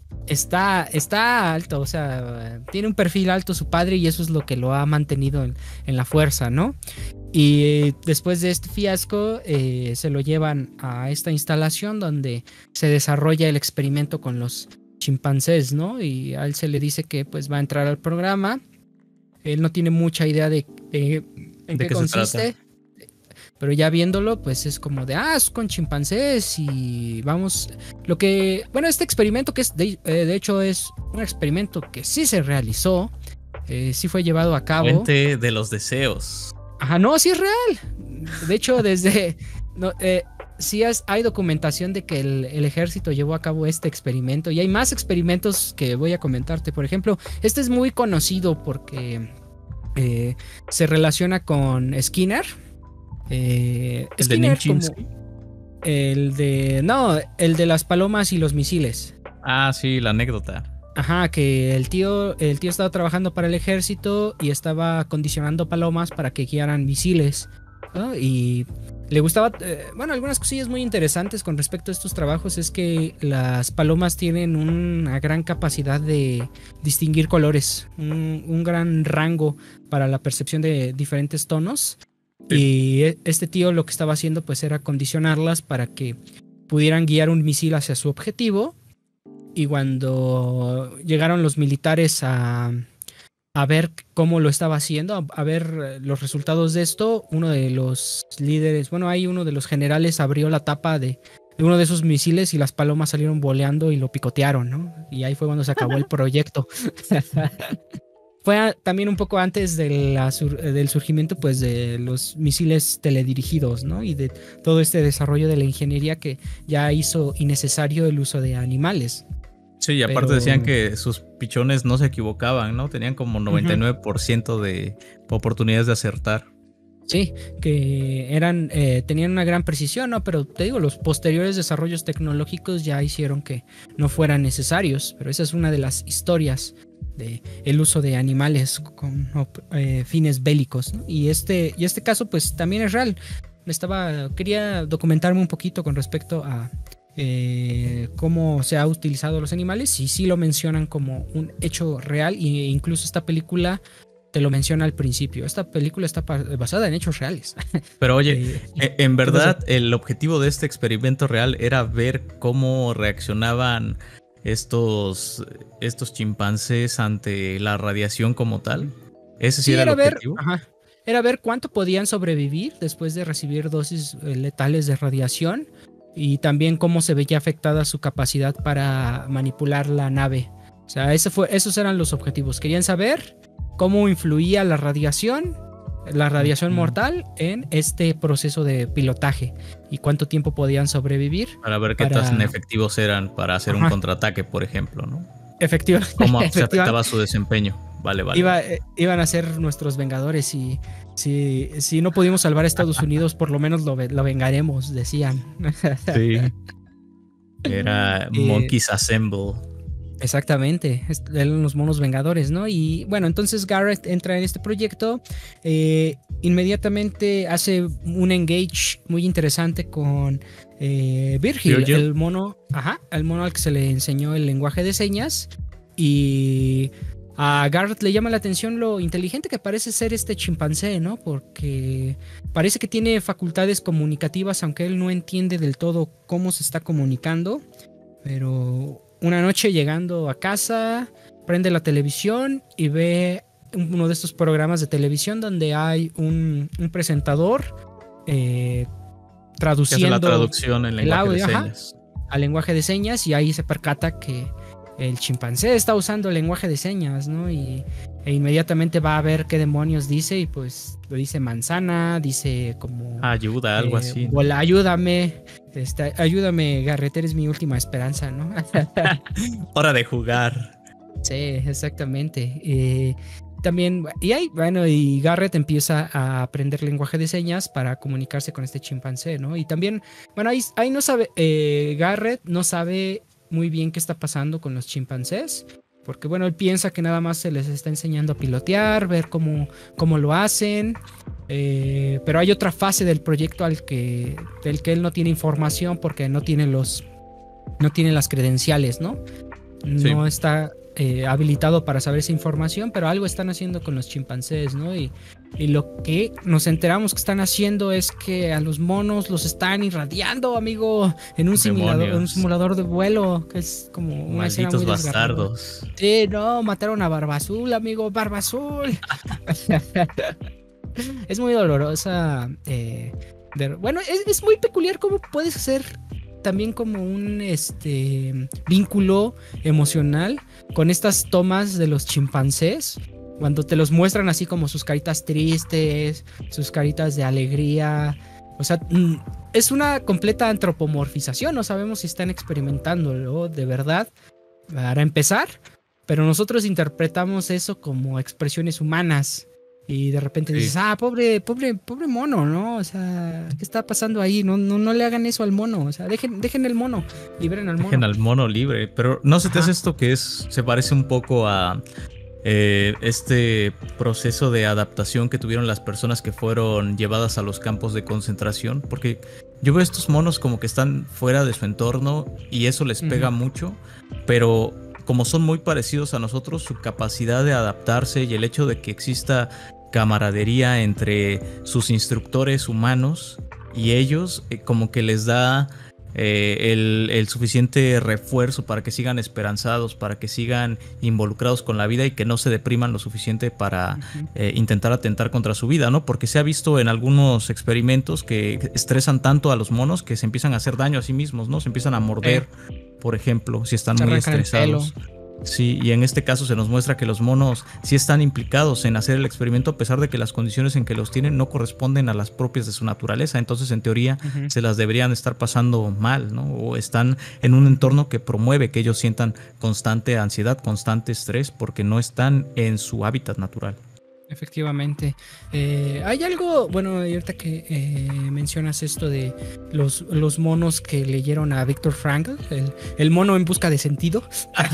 Está alto, o sea, tiene un perfil alto su padre y eso es lo que lo ha mantenido en la fuerza, ¿no? Y después de este fiasco se lo llevan a esta instalación donde se desarrolla el experimento con los chimpancés, ¿no? Y a él se le dice que pues va a entrar al programa. Él no tiene mucha idea de en qué consiste. Pero ya viéndolo, pues es como de, es con chimpancés y vamos... Este experimento que es, de hecho es un experimento que sí se realizó, sí fue llevado a cabo. Fuente de los deseos. Ajá, no, sí es real. De hecho, sí hay documentación de que el ejército llevó a cabo este experimento y hay más experimentos que voy a comentarte. Por ejemplo, este es muy conocido porque se relaciona con Skinner. ¿El de Nijinsky? El de las palomas y los misiles. Sí, la anécdota. Ajá, que el tío estaba trabajando para el ejército y estaba condicionando palomas para que guiaran misiles, ¿no? Y le gustaba, algunas cosillas muy interesantes con respecto a estos trabajos es que las palomas tienen una gran capacidad de distinguir colores, un gran rango para la percepción de diferentes tonos. Sí. Y este tío lo que estaba haciendo pues era condicionarlas para que pudieran guiar un misil hacia su objetivo. Y cuando llegaron los militares a ver cómo lo estaba haciendo, a ver los resultados de esto, uno de los líderes, uno de los generales abrió la tapa de uno de esos misiles y las palomas salieron voleando y lo picotearon, ¿no? Y ahí fue cuando se acabó el proyecto. Fue también un poco antes del surgimiento pues de los misiles teledirigidos, ¿no? Y de todo este desarrollo de la ingeniería que ya hizo innecesario el uso de animales. Sí, y aparte decían que sus pichones no se equivocaban, ¿no? Tenían como 99% de oportunidades de acertar. Sí, que tenían una gran precisión, ¿no? Pero te digo, los posteriores desarrollos tecnológicos ya hicieron que no fueran necesarios. Pero esa es una de las historias de el uso de animales con fines bélicos, ¿no? Y este caso pues también es real. Quería documentarme un poquito con respecto a cómo se ha utilizado los animales y sí lo mencionan como un hecho real e incluso esta película te lo menciona al principio. Esta película está basada en hechos reales. Pero oye, en verdad el objetivo de este experimento real era ver cómo reaccionaban estos chimpancés ante la radiación como tal. Ese sí era el objetivo. Era ver cuánto podían sobrevivir después de recibir dosis letales de radiación y también cómo se veía afectada su capacidad para manipular la nave. O sea, esos eran los objetivos. Querían saber cómo influía la radiación mortal en este proceso de pilotaje y cuánto tiempo podían sobrevivir. Para ver qué tan efectivos eran para hacer un contraataque, por ejemplo, ¿no? Efectivamente. Cómo se afectaba su desempeño. Vale. Iban a ser nuestros vengadores y si no pudimos salvar a Estados Unidos, por lo menos lo vengaremos, decían. Sí. Era Monkeys Assemble. Exactamente, eran los monos vengadores, ¿no? Y bueno, entonces Garrett entra en este proyecto, inmediatamente hace un engage muy interesante con Virgil, el mono al que se le enseñó el lenguaje de señas, y a Garrett le llama la atención lo inteligente que parece ser este chimpancé, ¿no? Porque parece que tiene facultades comunicativas, aunque él no entiende del todo cómo se está comunicando, pero una noche llegando a casa, prende la televisión y ve uno de estos programas de televisión donde hay un presentador traduciendo la traducción en lenguaje de señas. Al lenguaje de señas, y ahí se percata que el chimpancé está usando el lenguaje de señas, ¿no? E inmediatamente va a ver qué demonios dice y pues lo dice manzana, dice como ayuda, algo así. Hola, ayúdame, Garrett, eres mi última esperanza, ¿no? Hora de jugar. Sí, exactamente. También, y Garrett empieza a aprender lenguaje de señas para comunicarse con este chimpancé, ¿no? Y también, ahí no sabe, Garrett no sabe muy bien qué está pasando con los chimpancés, porque él piensa que nada más se les está enseñando a pilotear, ver cómo lo hacen, pero hay otra fase del proyecto del que él no tiene información porque no tiene las credenciales, ¿no? no está habilitado para saber esa información, pero algo están haciendo con los chimpancés, ¿no? Y lo que nos enteramos que están haciendo es que a los monos los están irradiando, amigo, en un simulador de vuelo, que es como una escena muy bastardos. Sí, no, mataron a Barba Azul, amigo, Barba Azul. Es muy dolorosa. Bueno, es muy peculiar cómo puedes hacer también como un vínculo emocional con estas tomas de los chimpancés, cuando te los muestran así como sus caritas tristes, sus caritas de alegría. O sea, es una completa antropomorfización. No sabemos si están experimentándolo de verdad para empezar, pero nosotros interpretamos eso como expresiones humanas. Y de repente dices, pobre mono, ¿no? O sea, ¿qué está pasando ahí? No le hagan eso al mono. O sea, dejen el mono, liberen al mono. Dejen al mono libre. Pero ¿no se te hace esto que se parece un poco a este proceso de adaptación que tuvieron las personas que fueron llevadas a los campos de concentración? Porque yo veo estos monos como que están fuera de su entorno y eso les pega mucho, pero como son muy parecidos a nosotros, su capacidad de adaptarse y el hecho de que exista camaradería entre sus instructores humanos y ellos, como que les da el suficiente refuerzo para que sigan esperanzados, para que sigan involucrados con la vida y que no se depriman lo suficiente para intentar atentar contra su vida, ¿no? Porque se ha visto en algunos experimentos que estresan tanto a los monos que se empiezan a hacer daño a sí mismos, ¿no? Se empiezan a morder, por ejemplo, si están muy estresados. Sí, y en este caso se nos muestra que los monos sí están implicados en hacer el experimento a pesar de que las condiciones en que los tienen no corresponden a las propias de su naturaleza. Entonces, en teoría, se las deberían estar pasando mal, ¿no? O están en un entorno que promueve que ellos sientan constante ansiedad, constante estrés, porque no están en su hábitat natural. Efectivamente. Hay algo, bueno, ahorita que mencionas esto de los monos que leyeron a Viktor Frankl, el mono en busca de sentido.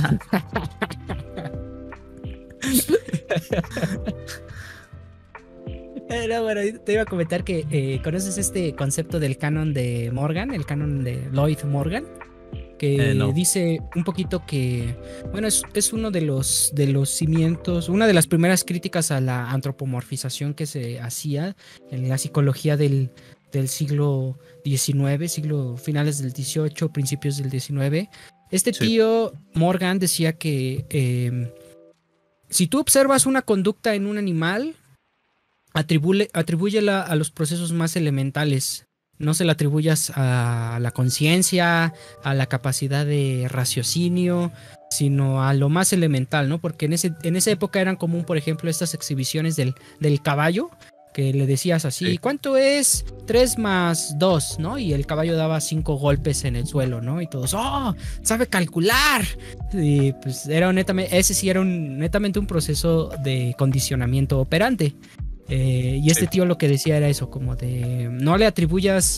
No, bueno, te iba a comentar que ¿conoces este concepto del canon de Morgan, el canon de Lloyd Morgan? Que no. Dice un poquito que, bueno, es uno de los cimientos, una de las primeras críticas a la antropomorfización que se hacía en la psicología del siglo XIX, finales del XVIII, principios del XIX. Tío Morgan decía que si tú observas una conducta en un animal, atribúyela a los procesos más elementales. No se la atribuyas a la conciencia, a la capacidad de raciocinio, sino a lo más elemental, ¿no? Porque en esa época eran común, por ejemplo, estas exhibiciones del caballo, que le decías así, ¿cuánto es 3 más 2? ¿No? Y el caballo daba 5 golpes en el suelo, ¿no? Y todos, ¡oh! ¡Sabe calcular! Y pues ese sí era netamente un proceso de condicionamiento operante. Y tío lo que decía era eso, como de no atribuyas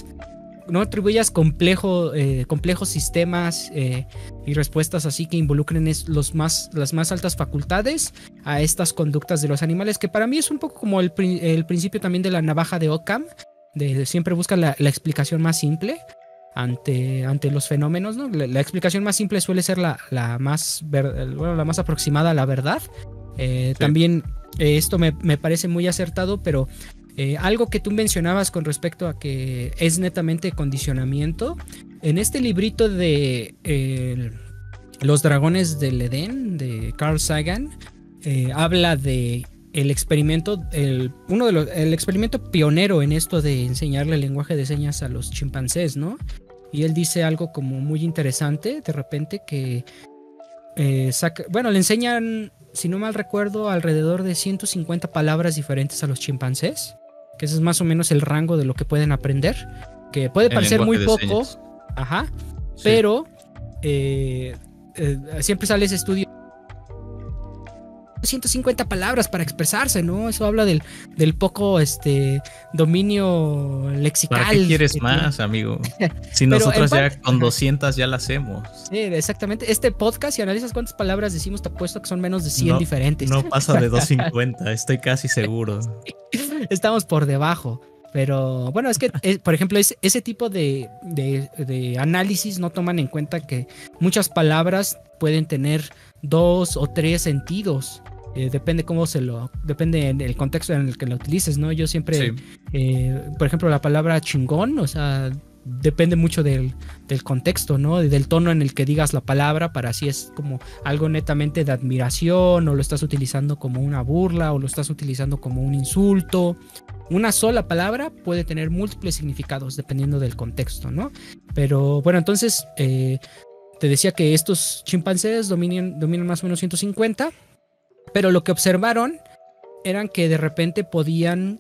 complejos sistemas y respuestas así que involucren las más altas facultades a estas conductas de los animales, que para mí es un poco como el principio también de la navaja de Occam, de siempre busca la explicación más simple ante los fenómenos, ¿no? La explicación más simple suele ser la más aproximada a la verdad. También esto me parece muy acertado, pero algo que tú mencionabas con respecto a que es netamente condicionamiento, en este librito de Los Dragones del Edén de Carl Sagan, habla de el experimento, el experimento pionero en esto de enseñarle el lenguaje de señas a los chimpancés, ¿no? Y él dice algo como muy interesante, de repente, que le enseñan, si no mal recuerdo, alrededor de 150 palabras diferentes a los chimpancés, que ese es más o menos el rango de lo que pueden aprender, que puede parecer muy poco, pero siempre sale ese estudio, 150 palabras para expresarse, ¿no? Eso habla del poco dominio lexical. ¿Para qué quieres más, amigo? Si nosotros ya con 200 ya la hacemos. Sí, exactamente. Este podcast, si analizas cuántas palabras decimos, te apuesto que son menos de 100 diferentes. No pasa de 250, estoy casi seguro. Estamos por debajo. Pero bueno, es que, por ejemplo, ese tipo de análisis no toman en cuenta que muchas palabras pueden tener 2 o 3 sentidos. Depende depende del contexto en el que lo utilices, ¿no? Yo siempre, por ejemplo, la palabra chingón, o sea, depende mucho del contexto, ¿no? Del tono en el que digas la palabra, para si es como algo netamente de admiración, o lo estás utilizando como una burla, o lo estás utilizando como un insulto. Una sola palabra puede tener múltiples significados dependiendo del contexto, ¿no? Pero bueno, entonces te decía que estos chimpancés dominan más o menos 150, pero lo que observaron eran que de repente podían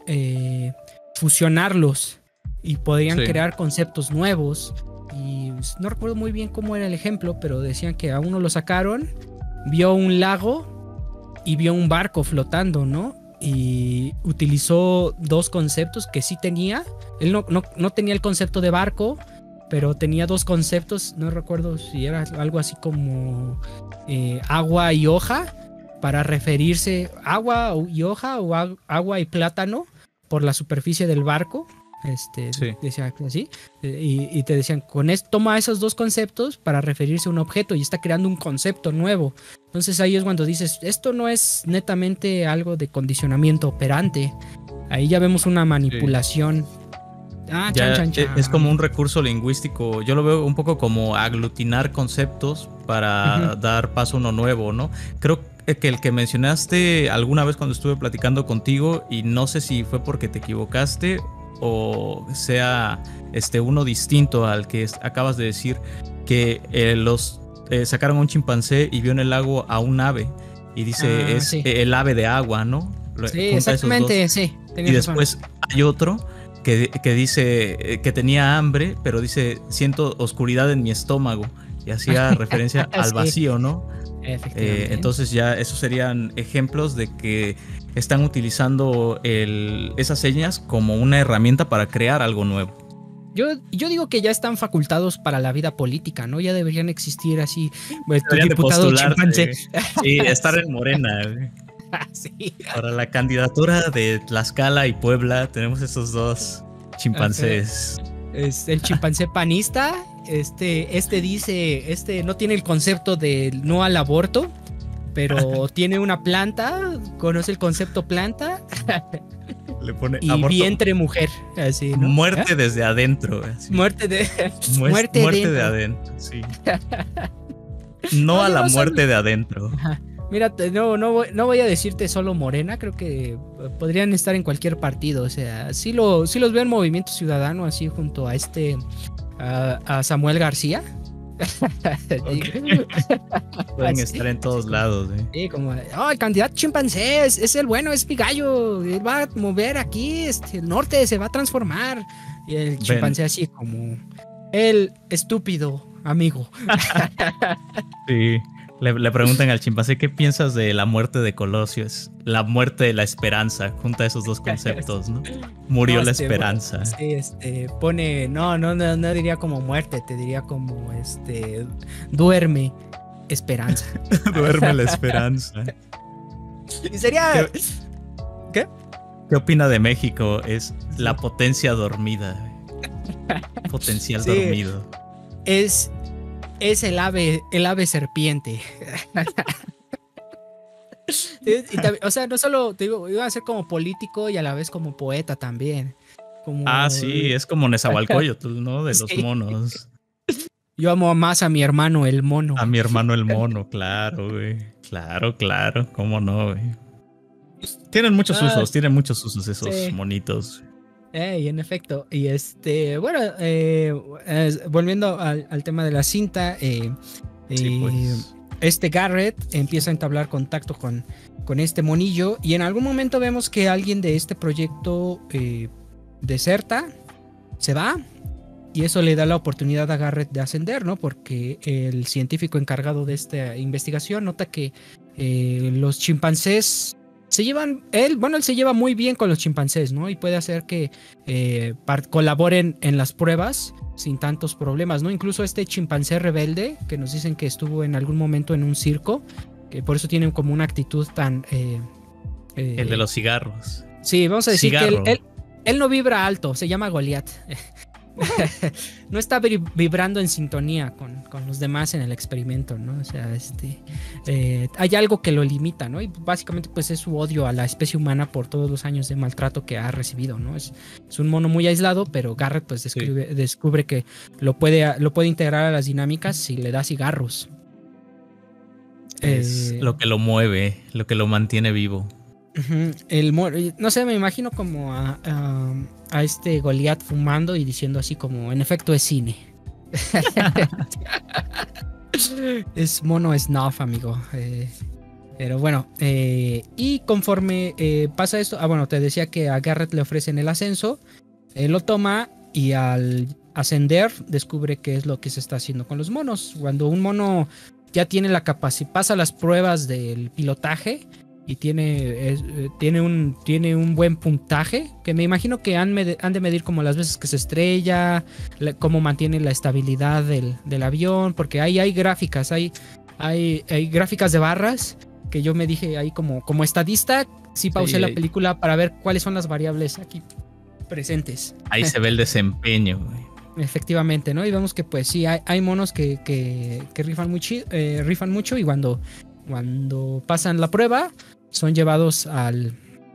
fusionarlos y podían crear conceptos nuevos. Y no recuerdo muy bien cómo era el ejemplo, pero decían que a uno lo sacaron, vio un lago y vio un barco flotando, ¿no? Y utilizó 2 conceptos que sí tenía. Él no tenía el concepto de barco, pero tenía 2 conceptos. No recuerdo si era algo así como agua y hoja, para referirse agua y hoja o agua y plátano por la superficie del barco. Decía así, y te decían, con esto toma esos 2 conceptos para referirse a un objeto y está creando un concepto nuevo. Entonces ahí es cuando dices, esto no es netamente algo de condicionamiento operante. Ahí ya vemos una manipulación. Es como un recurso lingüístico. Yo lo veo un poco como aglutinar conceptos para dar paso a uno nuevo, ¿no? Creo que el que mencionaste alguna vez cuando estuve platicando contigo, y no sé si fue porque te equivocaste o sea uno distinto al que acabas de decir, que sacaron a un chimpancé y vio en el lago a un ave y dice el ave de agua, ¿no? Sí, exactamente, sí. Y después hay otro que dice que tenía hambre, pero dice siento oscuridad en mi estómago, y hacía referencia al vacío, ¿no? Entonces ya esos serían ejemplos de que están utilizando esas señas como una herramienta para crear algo nuevo. Yo digo que ya están facultados para la vida política, ¿no? Ya deberían existir así, diputado chimpancé. Sí, estar en Morena. Sí. Para la candidatura de Tlaxcala y Puebla tenemos esos 2 chimpancés. El chimpancé panista. Dice, no tiene el concepto de no al aborto, pero tiene una planta, conoce el concepto planta. Le pone y aborto, vientre mujer, así, ¿no? Muerte desde adentro. Así. Muerte de adentro, sí. No a la muerte de adentro. Ajá. Mira, no voy a decirte solo Morena, creo que podrían estar en cualquier partido, o sea, sí los veo en Movimiento Ciudadano, así junto a Samuel García. Pueden estar en todos lados. Sí, como, el candidato chimpancé es el bueno, es mi gallo, él va a mover aquí, el norte se va a transformar. Y el chimpancé así como, el estúpido amigo. Sí. Le preguntan al chimpancé, ¿qué piensas de la muerte de Colosio? Es la muerte de la esperanza, junta esos 2 conceptos, ¿no? Murió la esperanza. Sí, pone, no diría como muerte, te diría como, duerme esperanza. Duerme la esperanza. Y sería... ¿Qué opina de México? Es la potencia dormida. Potencial dormido. Es el ave serpiente. O sea, no solo te digo, iba a ser como político y a la vez como poeta también. Sí, es como Nezahualcóyotl, ¿no? De los monos. Yo amo más a mi hermano el mono. A mi hermano el mono, claro, güey. Claro, cómo no, güey. Tienen muchos usos esos monitos. Y en efecto, y bueno, volviendo al tema de la cinta, pues. Garrett empieza a entablar contacto con este monillo, y en algún momento vemos que alguien de este proyecto deserta, se va, y eso le da la oportunidad a Garrett de ascender, ¿no? Porque el científico encargado de esta investigación nota que los chimpancés él se lleva muy bien con los chimpancés, ¿no? Y puede hacer que colaboren en las pruebas sin tantos problemas, ¿no? Incluso este chimpancé rebelde, que nos dicen que estuvo en algún momento en un circo, que por eso tiene como una actitud tan... el de los cigarros. Sí, vamos a decir que él no vibra alto, se llama Goliat. no está vibrando en sintonía con los demás en el experimento, ¿no? O sea, hay algo que lo limita, ¿no? Y básicamente pues es su odio a la especie humana por todos los años de maltrato que ha recibido, ¿no? Es un mono muy aislado, pero Garrett pues descubre que lo puede integrar a las dinámicas si le da cigarros. Es lo que lo mueve, lo que lo mantiene vivo. No sé, me imagino como a Goliath fumando y diciendo así como, en efecto es cine. Es mono snuff, amigo. Pero bueno, y conforme pasa esto, bueno, te decía que a Garrett le ofrecen el ascenso, él lo toma y al ascender descubre qué es lo que se está haciendo con los monos. Cuando un mono ya tiene la capacidad, pasa las pruebas del pilotaje y tiene un buen puntaje, que me imagino que han de medir como las veces que se estrella, cómo mantiene la estabilidad del avión, porque ahí hay gráficas, hay gráficas de barras que yo me dije ahí como estadista, sí pausé la película para ver cuáles son las variables aquí presentes. Ahí se ve el desempeño, güey. Efectivamente, ¿no? Y vemos que pues sí, hay monos que rifan mucho y cuando pasan la prueba son llevados al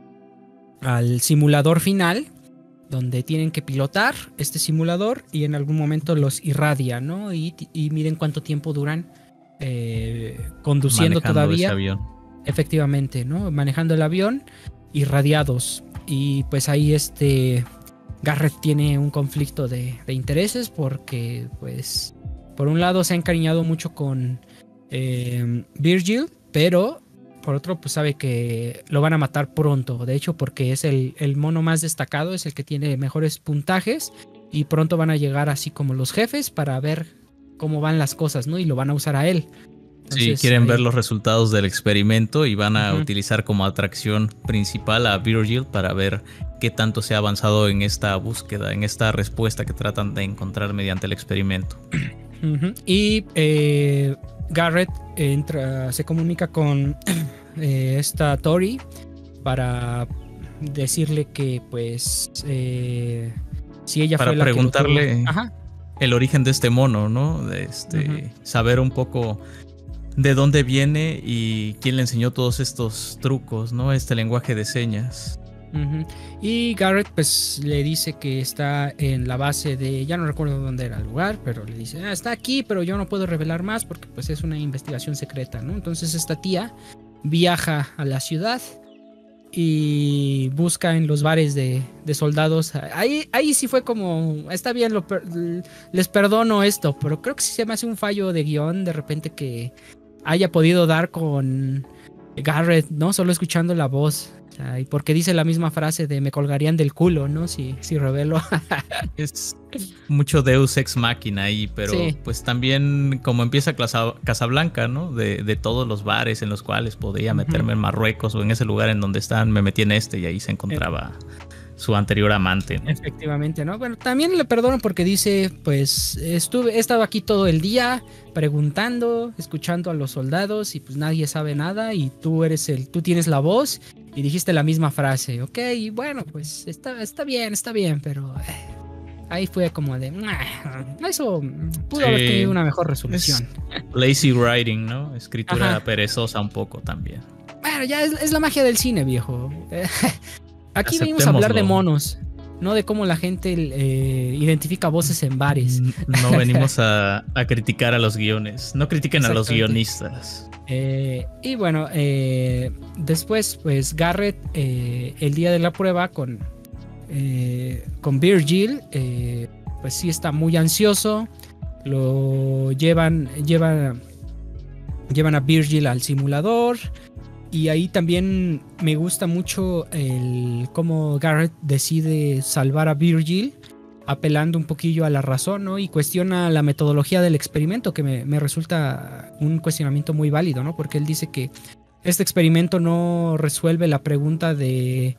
simulador final, donde tienen que pilotar este simulador y en algún momento los irradia, ¿no? Y miren cuánto tiempo duran conduciendo manejando todavía. Ese avión. Efectivamente, ¿no? Manejando el avión, irradiados. Y pues ahí Garrett tiene un conflicto de intereses porque, pues, por un lado se ha encariñado mucho con Virgil, pero por otro, pues sabe que lo van a matar pronto. De hecho, porque es el mono más destacado, es el que tiene mejores puntajes y pronto van a llegar así como los jefes para ver cómo van las cosas, ¿no? Y lo van a usar a él. Entonces, sí, quieren ver los resultados del experimento y van a utilizar como atracción principal a Virgil para ver qué tanto se ha avanzado en esta búsqueda, en esta respuesta que tratan de encontrar mediante el experimento. Y Garrett se comunica con esta Tori para decirle que pues si ella para fue la preguntarle el origen de este mono, ¿no? Saber un poco de dónde viene y quién le enseñó todos estos trucos, ¿no? Este lenguaje de señas. Y Garrett pues le dice que está en la base de, ya no recuerdo dónde era el lugar, pero le dice, está aquí, pero yo no puedo revelar más porque pues es una investigación secreta, ¿no? Entonces esta tía viaja a la ciudad y busca en los bares de soldados. Ahí sí fue como, está bien, les perdono esto, pero creo que sí se me hace un fallo de guión de repente que haya podido dar con Garrett, ¿no? Solo escuchando la voz. O sea, y porque dice la misma frase de me colgarían del culo, ¿no? Si revelo. Es mucho Deus Ex Machina ahí, pero sí. Pues también como empieza Casablanca, ¿no? De todos los bares en los cuales podía meterme en Marruecos o en ese lugar en donde están, me metí en y ahí se encontraba su anterior amante, ¿no? Efectivamente, ¿no? Bueno, también le perdono porque dice, pues he estado aquí todo el día preguntando, escuchando a los soldados y pues nadie sabe nada y tú tienes la voz y dijiste la misma frase, ok, y bueno, pues está bien, pero ahí fue como de, eso pudo haber tenido una mejor resolución. Lazy writing, ¿no? Escritura perezosa un poco también. Bueno, ya es la magia del cine, viejo. Aquí venimos a hablar de monos, no de cómo la gente identifica voces en bares. No venimos a criticar a los guiones. No critiquen a los guionistas. Y bueno, después, pues Garrett, el día de la prueba con Virgil, pues sí está muy ansioso. Lo llevan a Virgil al simulador. Y ahí también me gusta mucho cómo Garrett decide salvar a Virgil, apelando un poquillo a la razón, ¿no? Y cuestiona la metodología del experimento, que me resulta un cuestionamiento muy válido, ¿no? Porque él dice que este experimento no resuelve la pregunta de...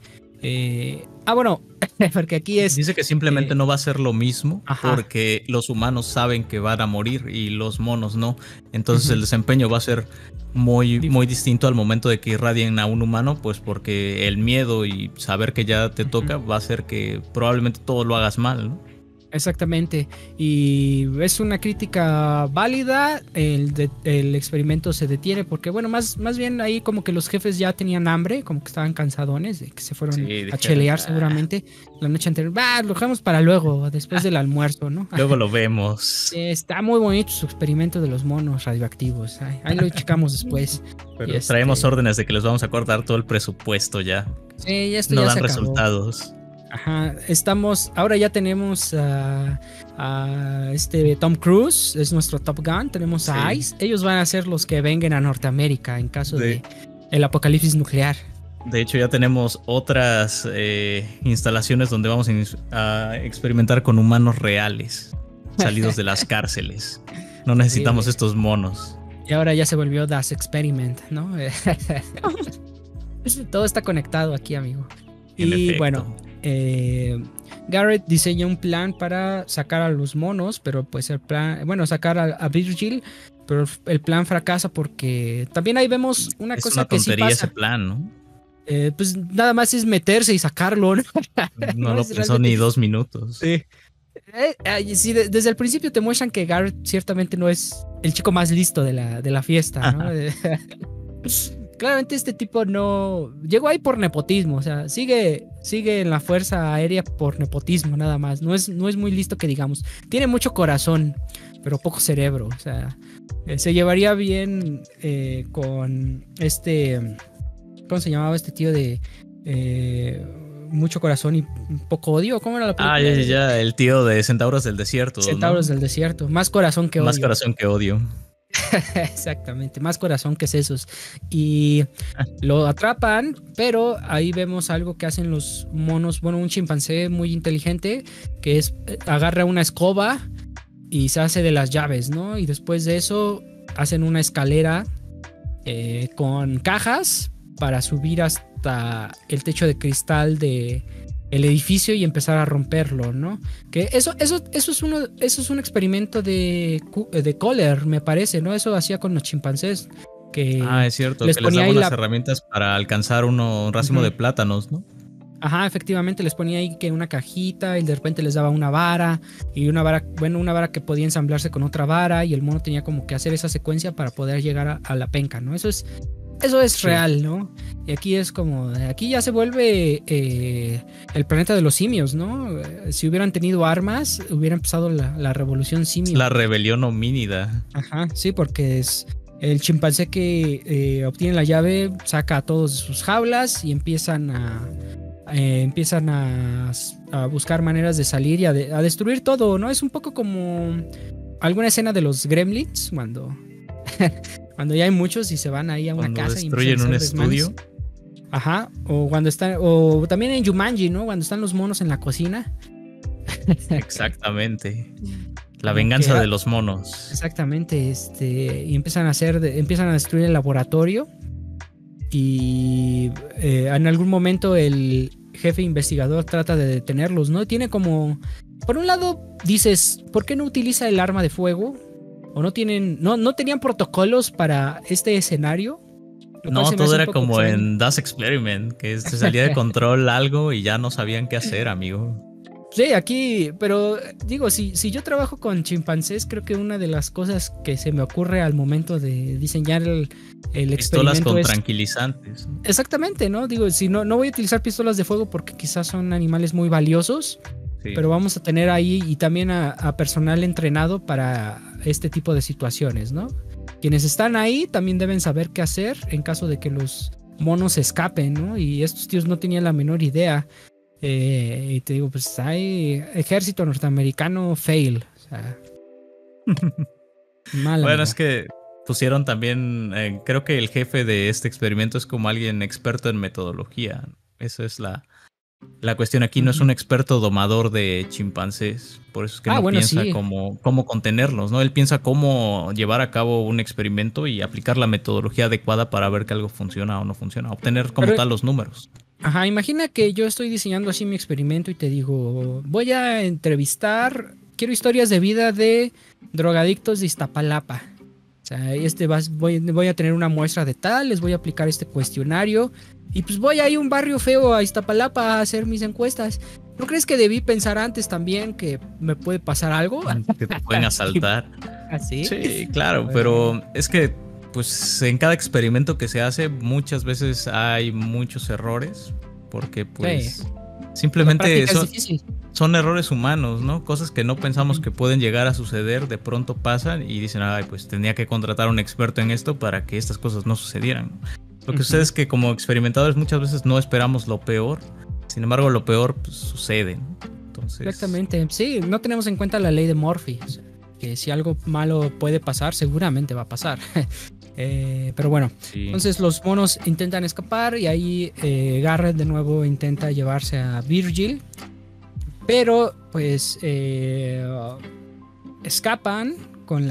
porque aquí es... Dice que simplemente no va a ser lo mismo porque los humanos saben que van a morir y los monos no. Entonces el desempeño va a ser muy distinto al momento de que irradien a un humano, pues porque el miedo y saber que ya te toca va a hacer que probablemente todo lo hagas mal, ¿no? Exactamente, y es una crítica válida, el experimento se detiene porque, bueno, más bien ahí como que los jefes ya tenían hambre, como que estaban cansadones, de que se fueron a chelear seguramente la noche anterior. Lo dejamos para luego, después del almuerzo, ¿no? Luego lo vemos. Está muy bonito su experimento de los monos radioactivos, ahí lo checamos después. Pero traemos órdenes de que les vamos a cortar todo el presupuesto ya. Sí, esto no ya dan se resultados. Ajá, ahora ya tenemos a Tom Cruise, es nuestro Top Gun, tenemos a ICE, ellos van a ser los que vengan a Norteamérica en caso de el apocalipsis nuclear. De hecho ya tenemos otras instalaciones donde vamos a experimentar con humanos reales, salidos de las cárceles. No necesitamos estos monos. Y ahora ya se volvió Das Experiment, ¿no? Todo está conectado aquí, amigo. Y bueno, Garrett diseña un plan para sacar a los monos, pero pues sacar a Virgil, pero el plan fracasa porque también ahí vemos una cosa que sí pasa. Es una tontería ese plan, ¿no? Pues nada más es meterse y sacarlo, ¿no? No lo pensó ni 2 minutos. Sí. Sí, desde el principio te muestran que Garrett ciertamente no es el chico más listo de la fiesta, ¿no? Claramente este tipo no llegó ahí por nepotismo, o sea, sigue en la Fuerza Aérea por nepotismo nada más, no es muy listo que digamos, tiene mucho corazón, pero poco cerebro, o sea, se llevaría bien con ¿cómo se llamaba este tío de mucho corazón y poco odio? ¿Cómo era la película? Ya, el tío de Centauros del Desierto. Centauros del Desierto, más corazón que odio. Más corazón que odio. Exactamente, más corazón que sesos. Y lo atrapan, pero ahí vemos algo que hacen los monos. Bueno, un chimpancé muy inteligente que agarra una escoba y se hace de las llaves, ¿no? Y después de eso hacen una escalera con cajas para subir hasta el techo de cristal de el edificio y empezar a romperlo, ¿no? Que eso es un experimento de Kohler, me parece, ¿no? Eso hacía con los chimpancés. Es cierto, les ponía ahí las herramientas para alcanzar un racimo de plátanos, ¿no? Ajá, efectivamente, les ponía ahí que una cajita y de repente les daba una vara y una vara que podía ensamblarse con otra vara y el mono tenía como que hacer esa secuencia para poder llegar a la penca, ¿no? Eso es real, ¿no? Y aquí es como, aquí ya se vuelve el planeta de los simios, ¿no? Si hubieran tenido armas, hubiera empezado la revolución simio. La rebelión homínida. Ajá, sí, porque es el chimpancé que obtiene la llave, saca a todos de sus jaulas y empiezan a buscar maneras de salir y a destruir todo, ¿no? Es un poco como alguna escena de los Gremlins, cuando ya hay muchos y se van ahí a una casa y destruyen un estudio. Ajá, o también en Jumanji, ¿no? Cuando están los monos en la cocina. Exactamente. La venganza de los monos. Exactamente, y empiezan a destruir el laboratorio y en algún momento el jefe investigador trata de detenerlos, ¿no? Tiene como, por un lado dices, ¿por qué no utiliza el arma de fuego? ¿O no tenían protocolos para este escenario? No, todo era como en Das Experiment, que se salía de control algo y ya no sabían qué hacer, amigo. Sí, aquí, pero digo, si yo trabajo con chimpancés, creo que una de las cosas que se me ocurre al momento de diseñar el experimento pistolas con tranquilizantes. Exactamente, ¿no? Digo, si no voy a utilizar pistolas de fuego porque quizás son animales muy valiosos, sí. Pero vamos a tener ahí y también a personal entrenado para este tipo de situaciones, ¿no? Quienes están ahí también deben saber qué hacer en caso de que los monos escapen, ¿no? Y estos tíos no tenían la menor idea. Y te digo, pues hay ejército norteamericano fail. O sea, bueno, amiga. Es que pusieron también, creo que el jefe de este experimento es como alguien experto en metodología. Eso es la cuestión aquí. No es un experto domador de chimpancés. Por eso es que no piensa cómo contenerlos, ¿no? Él piensa cómo llevar a cabo un experimento y aplicar la metodología adecuada para ver que algo funciona o no funciona. Obtener como tal los números. Ajá, imagina que yo estoy diseñando así mi experimento y te digo, voy a entrevistar, quiero historias de vida de drogadictos de Iztapalapa. O sea, voy a tener una muestra de tal, les voy a aplicar este cuestionario y pues voy a ir a un barrio feo a Iztapalapa a hacer mis encuestas. ¿No crees que debí pensar antes también que me puede pasar algo? Que te pueden asaltar. ¿Así? Sí, claro, pero es que pues en cada experimento que se hace muchas veces hay muchos errores porque pues simplemente son errores humanos, ¿no? Cosas que no pensamos que pueden llegar a suceder, de pronto pasan y dicen, ay, pues tenía que contratar a un experto en esto para que estas cosas no sucedieran. Lo que sucede es que como experimentadores muchas veces no esperamos lo peor, sin embargo lo peor pues, sucede, ¿no? Entonces... Exactamente, sí, no tenemos en cuenta la ley de Murphy, o sea, que si algo malo puede pasar, seguramente va a pasar. Pero bueno, sí. Entonces los monos intentan escapar y ahí Garrett de nuevo intenta llevarse a Virgil, pero pues escapan con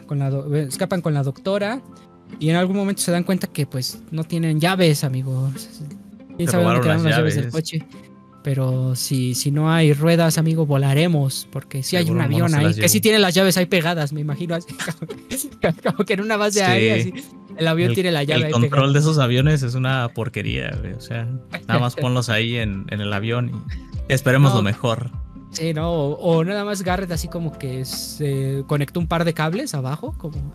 la doctora y en algún momento se dan cuenta que pues no tienen llaves, amigos. ¿Quién sabe dónde quedaron las llaves del coche? Pero si no hay ruedas, amigo, volaremos. Porque si hay un avión ahí que sí tiene las llaves ahí pegadas, me imagino. Así, como que en una base aérea, así, el avión tiene la llave ahí pegada. El control de esos aviones es una porquería, güey. O sea, nada más ponlos ahí en el avión y esperemos lo mejor. Sí, no, o nada más Garrett así como que se conectó un par de cables abajo, como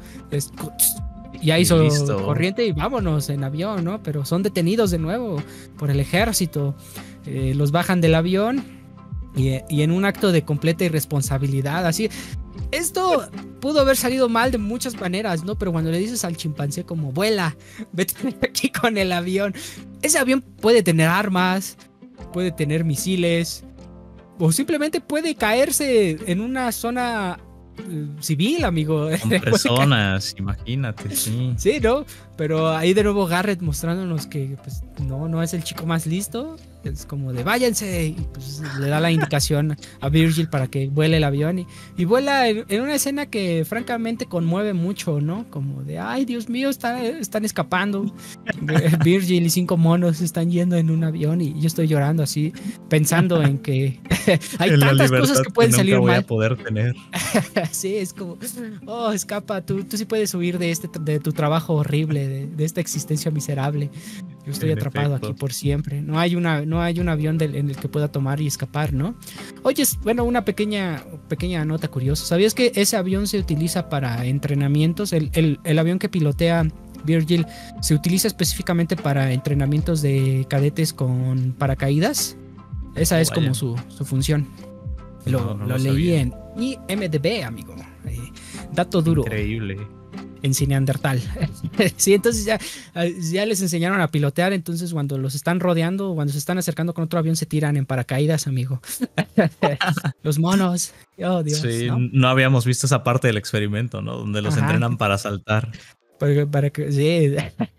ya hizo corriente y vámonos en avión, ¿no? Pero son detenidos de nuevo por el ejército. Los bajan del avión y en un acto de completa irresponsabilidad, así. Esto pudo haber salido mal de muchas maneras, ¿no? Pero cuando le dices al chimpancé como vuela, vete aquí con el avión. Ese avión puede tener armas, puede tener misiles, o simplemente puede caerse en una zona civil, amigo. Con personas, imagínate, sí. Sí, ¿no? Pero ahí de nuevo Garrett mostrándonos que pues no es el chico más listo. Es como de váyanse. Y pues le da la indicación a Virgil para que vuele el avión. Y vuela en una escena que francamente conmueve mucho, ¿no? Como de ay, Dios mío, están escapando. Virgil y 5 monos están yendo en un avión y yo estoy llorando así, pensando en que hay tantas cosas que pueden salir mal. Voy a poder tener. Sí, es como, oh, escapa, tú sí puedes huir de tu trabajo horrible, de esta existencia miserable. Yo estoy atrapado aquí por siempre. No hay un avión en el que pueda tomar y escapar, ¿no? Oye, bueno, una pequeña nota curiosa. ¿Sabías que ese avión se utiliza para entrenamientos? El avión que pilotea Virgil se utiliza específicamente para entrenamientos de cadetes con paracaídas. Esa es como su función. Lo leí en IMDb, amigo. Dato duro. Increíble. En Neandertal. Sí, entonces ya les enseñaron a pilotear. Entonces cuando los están rodeando, cuando se están acercando con otro avión, se tiran en paracaídas, amigo. Los monos. Oh, Dios. Sí, no habíamos visto esa parte del experimento, ¿no? Donde los entrenan para saltar. Para que, sí.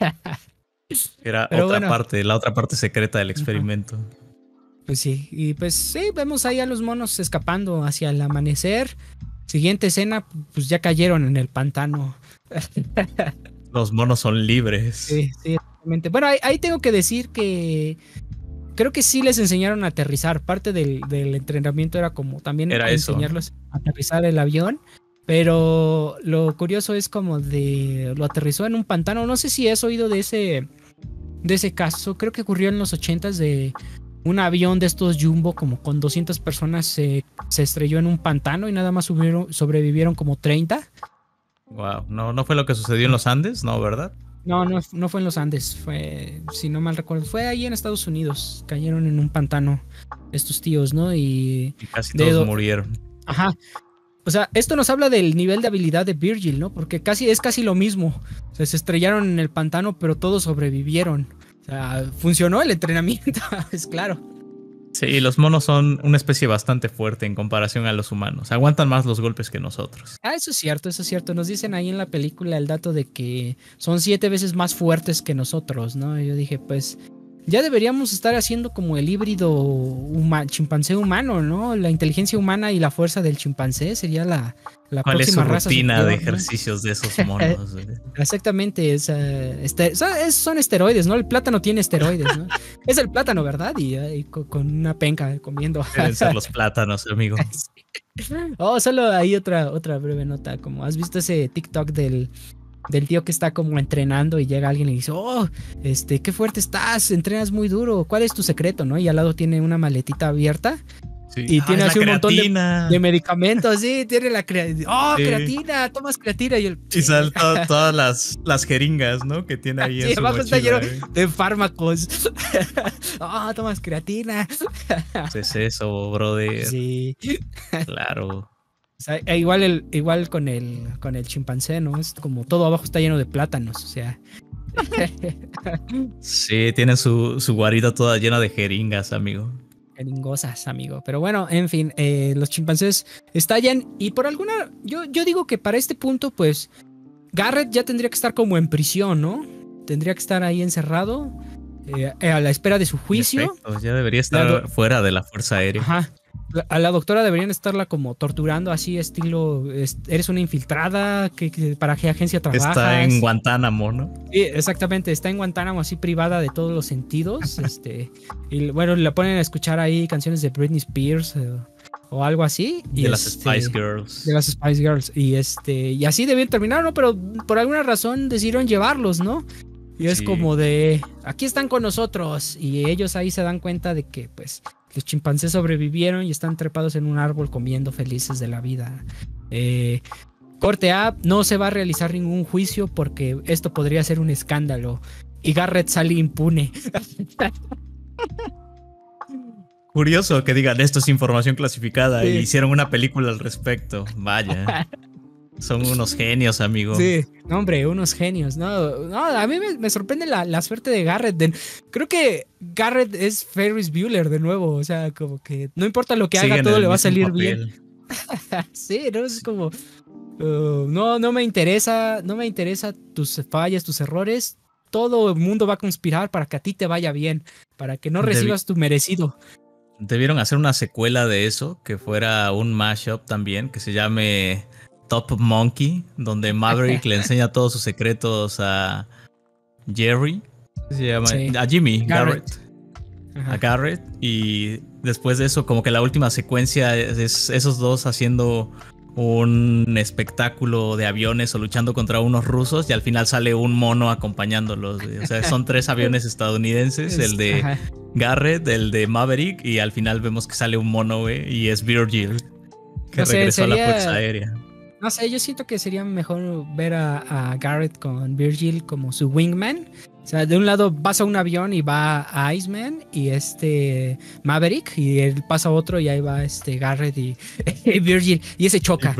Era la otra parte secreta del experimento. Pues sí, y pues sí, vemos ahí a los monos escapando hacia el amanecer. Siguiente escena, pues ya cayeron en el pantano. Los monos son libres. Sí, exactamente. Bueno, ahí tengo que decir que creo que sí les enseñaron a aterrizar. Parte del entrenamiento era como también enseñarlos a aterrizar el avión. Pero lo curioso es como lo aterrizó en un pantano. No sé si has oído de ese caso. Creo que ocurrió en los 80s de un avión de estos Jumbo como con 200 personas se estrelló en un pantano y nada más sobrevivieron como 30. Wow, no fue lo que sucedió en los Andes, ¿no? ¿Verdad? No fue en los Andes, fue, si no mal recuerdo, fue ahí en Estados Unidos. Cayeron en un pantano estos tíos, ¿no? Y casi todos murieron. Ajá. O sea, esto nos habla del nivel de habilidad de Virgil, ¿no? Porque es casi lo mismo. O sea, se estrellaron en el pantano, pero todos sobrevivieron. O sea, funcionó el entrenamiento, es claro. Sí, los monos son una especie bastante fuerte en comparación a los humanos. Aguantan más los golpes que nosotros. Eso es cierto. Nos dicen ahí en la película el dato de que son 7 veces más fuertes que nosotros, ¿no? Y yo dije, pues, ya deberíamos estar haciendo como el híbrido chimpancé humano, ¿no? La inteligencia humana y la fuerza del chimpancé sería la próxima raza. ¿Cuál es su rutina de ejercicios de esos monos? Exactamente, son esteroides, ¿no? El plátano tiene esteroides, ¿no? Es el plátano, ¿verdad? Y con una penca comiendo. Deben ser los plátanos, amigo. Oh, solo hay otra breve nota. Como has visto ese TikTok del del tío que está como entrenando y llega alguien y dice, oh, qué fuerte estás, entrenas muy duro, ¿cuál es tu secreto, no? Y al lado tiene una maletita abierta. Sí. Y tiene así un montón de medicamentos, sí, tiene la creatina. ¡Oh, sí! Creatina! Tomas creatina. Y salen todas las jeringas, ¿no? Que tiene ahí en su mochila. Está lleno de fármacos. ¡Oh, tomas creatina! Es eso, brother. Sí. Claro. O sea, igual con el chimpancé, ¿no? Es como todo abajo está lleno de plátanos, o sea. Sí, tiene su guarida toda llena de jeringas, amigo. Jeringosas, amigo. Pero bueno, en fin, los chimpancés estallan y por alguna... Yo digo que para este punto, pues, Garrett ya tendría que estar como en prisión, ¿no? Tendría que estar ahí encerrado a la espera de su juicio. Perfecto, ya debería estar fuera de la Fuerza Aérea. Ajá. A la doctora deberían estarla como torturando así, estilo, eres una infiltrada, ¿para qué agencia trabajas? Está en Guantánamo, ¿no? Sí, exactamente, está en Guantánamo así privada de todos los sentidos. Y bueno, le ponen a escuchar ahí canciones de Britney Spears o algo así. De las Spice Girls. De las Spice Girls. Y así debían terminar, ¿no? Pero por alguna razón decidieron llevarlos, ¿no? Y es como de, aquí están con nosotros. Y ellos ahí se dan cuenta de que, pues, los chimpancés sobrevivieron y están trepados en un árbol comiendo felices de la vida. Corte A, no se va a realizar ningún juicio porque esto podría ser un escándalo. Y Garrett sale impune. Curioso que digan, esto es información clasificada, y hicieron una película al respecto. Vaya. Son unos genios, amigo. Sí, no, hombre, unos genios. No, a mí me sorprende la suerte de Garrett. Creo que Garrett es Ferris Bueller de nuevo. O sea, como que no importa lo que haga, todo le va a salir bien. Sí, no es como... no me interesa tus fallas, tus errores. Todo el mundo va a conspirar para que a ti te vaya bien, para que no recibas tu merecido. Debieron hacer una secuela de eso, que fuera un mashup también, que se llame Top Monkey, donde Maverick le enseña todos sus secretos a Jerry, se llama, a Jimmy Garrett. A Garrett, y después de eso como que la última secuencia es esos dos haciendo un espectáculo de aviones o luchando contra unos rusos, y al final sale un mono acompañándolos. O sea, son 3 aviones estadounidenses, el de Garrett, el de Maverick, y al final vemos que sale un mono, güey, y es Virgil, que regresó a la Fuerza Aérea. No sé, yo siento que sería mejor ver a Garrett con Virgil como su wingman. O sea, de un lado pasa un avión y va a Iceman y Maverick, y él pasa otro y ahí va Garrett y Virgil, y ese choca.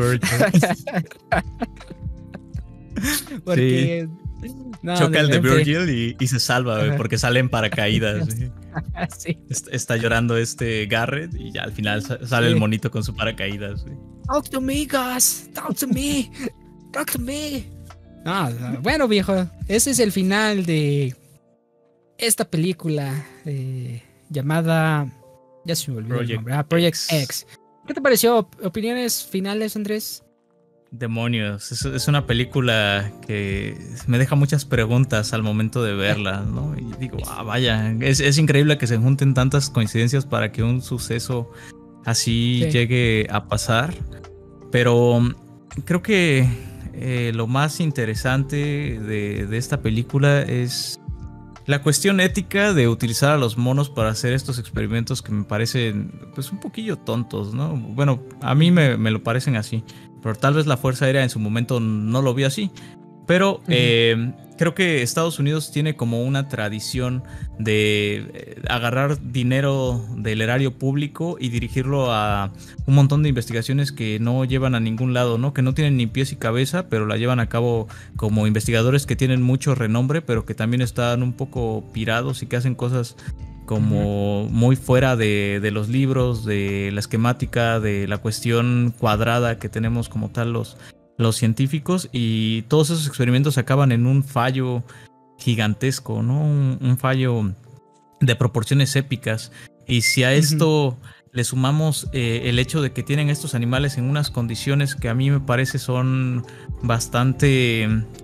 Porque... Sí. No, choca el de Virgil y se salva, porque sale en paracaídas. Sí. Está llorando Garrett y ya al final sale el monito con su paracaídas. Talk to me, Gus. Talk to me. Talk to me. Bueno, viejo, ese es el final de esta película llamada... Ya se me olvidó el nombre. Project X. ¿Qué te pareció? ¿Opiniones finales, Andrés? Demonios, es una película que me deja muchas preguntas al momento de verla, ¿no? Y digo, vaya, es increíble que se junten tantas coincidencias para que un suceso así llegue a pasar. Pero creo que lo más interesante de esta película es la cuestión ética de utilizar a los monos para hacer estos experimentos que me parecen pues un poquillo tontos, ¿no? Bueno, a mí me lo parecen así. Pero tal vez la Fuerza Aérea en su momento no lo vio así. Pero creo que Estados Unidos tiene como una tradición de agarrar dinero del erario público y dirigirlo a un montón de investigaciones que no llevan a ningún lado, ¿no? Que no tienen ni pies y cabeza, pero la llevan a cabo como investigadores que tienen mucho renombre, pero que también están un poco pirados y que hacen cosas como muy fuera de los libros, de la esquemática, de la cuestión cuadrada que tenemos como tal los científicos, y todos esos experimentos acaban en un fallo gigantesco, ¿no? Un fallo de proporciones épicas. Y si a esto le sumamos el hecho de que tienen estos animales en unas condiciones que a mí me parece son bastante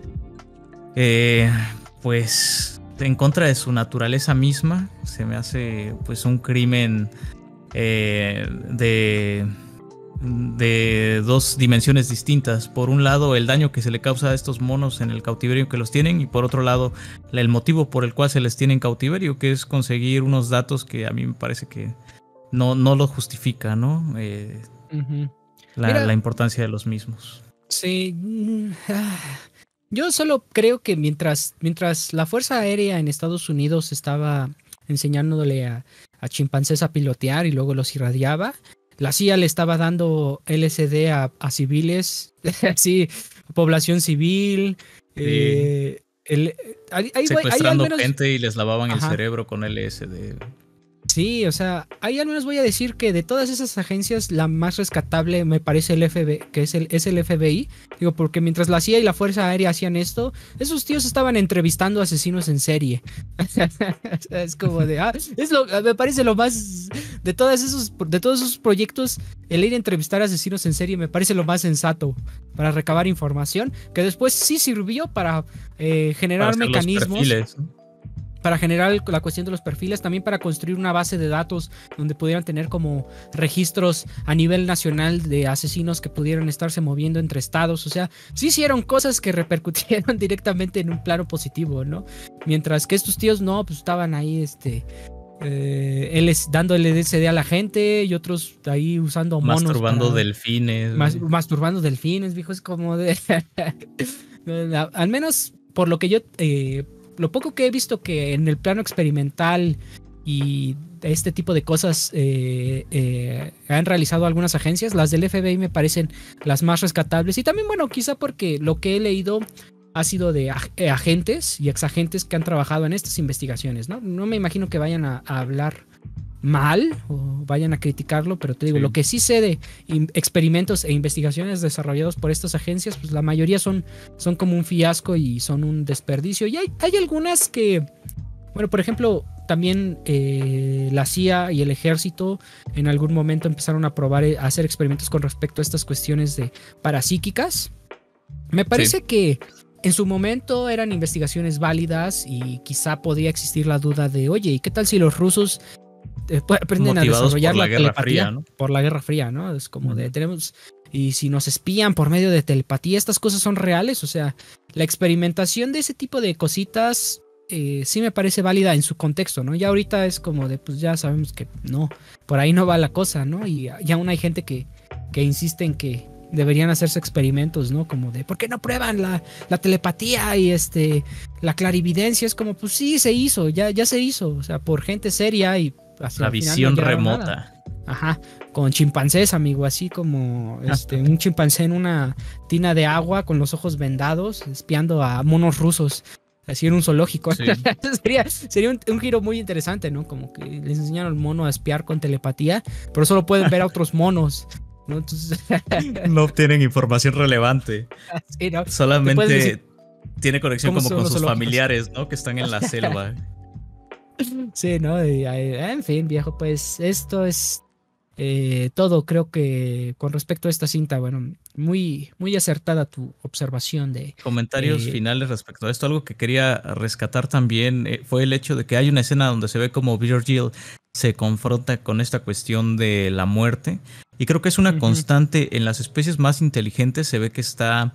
pues en contra de su naturaleza misma, se me hace pues un crimen de de dos dimensiones distintas. Por un lado, el daño que se le causa a estos monos en el cautiverio que los tienen, y por otro lado, el motivo por el cual se les tiene en cautiverio, que es conseguir unos datos que a mí me parece que no lo justifica, ¿no? La importancia de los mismos. Sí. Yo solo creo que mientras la Fuerza Aérea en Estados Unidos estaba enseñándole a chimpancés a pilotear y luego los irradiaba, la CIA le estaba dando LSD a civiles, sí, población civil. Sí. Secuestrando gente y les lavaban el cerebro con LSD. Sí, o sea, ahí al menos voy a decir que de todas esas agencias la más rescatable me parece el FBI, que es el FBI. Digo, porque mientras la CIA y la Fuerza Aérea hacían esto, esos tíos estaban entrevistando asesinos en serie. Es como de, me parece lo más de todos esos proyectos, el ir a entrevistar asesinos en serie me parece lo más sensato para recabar información, que después sí sirvió para generar mecanismos. Para generar la cuestión de los perfiles, también para construir una base de datos donde pudieran tener como registros a nivel nacional de asesinos que pudieran estarse moviendo entre estados. O sea, sí hicieron cosas que repercutieron directamente en un plano positivo, ¿no? Mientras que estos tíos no, pues estaban ahí dando LSD a la gente y otros ahí usando monos. Masturbando delfines. Masturbando delfines, viejo, es como de... Al menos por lo que yo... lo poco que he visto que en el plano experimental y este tipo de cosas han realizado algunas agencias, las del FBI me parecen las más rescatables. Y también, bueno, quizá porque lo que he leído ha sido de agentes y exagentes que han trabajado en estas investigaciones, ¿no? No me imagino que vayan a hablar mal o vayan a criticarlo, pero te digo, lo que sí sé de experimentos e investigaciones desarrollados por estas agencias, pues la mayoría son como un fiasco y son un desperdicio. Y hay algunas que, bueno, por ejemplo, también la CIA y el ejército en algún momento empezaron a probar a hacer experimentos con respecto a estas cuestiones de parapsíquicas. Me parece que en su momento eran investigaciones válidas y quizá podría existir la duda de, oye, ¿y qué tal si los rusos aprenden motivados a desarrollar por la Guerra telepatía Fría, ¿no? Por la Guerra Fría, ¿no? Es como de tenemos, y si nos espían por medio de telepatía, estas cosas son reales. O sea, la experimentación de ese tipo de cositas sí me parece válida en su contexto, ¿no? Ya ahorita es como de, pues ya sabemos que no, por ahí no va la cosa, ¿no? Y aún hay gente que insiste en que deberían hacerse experimentos, ¿no? Como de, ¿por qué no prueban la telepatía y la clarividencia? Es como, pues sí, se hizo, ya se hizo, o sea, por gente seria y la visión remota. Nada. Ajá, con chimpancés, amigo, así como un chimpancé en una tina de agua con los ojos vendados, espiando a monos rusos, así en un zoológico. Sí. sería un giro muy interesante, ¿no? Como que les enseñaron al mono a espiar con telepatía, pero solo pueden ver a otros monos, ¿no? Entonces no obtienen información relevante. Sí, ¿no? Solamente tiene conexión como con sus familiares, ¿no? Que están en la selva. Sí, ¿no? En fin, viejo, pues esto es todo. Creo que con respecto a esta cinta, bueno, muy, muy acertada tu observación de... Comentarios finales respecto a esto. Algo que quería rescatar también fue el hecho de que hay una escena donde se ve como Virgil se confronta con esta cuestión de la muerte. Y creo que es una constante en las especies más inteligentes. Se ve que está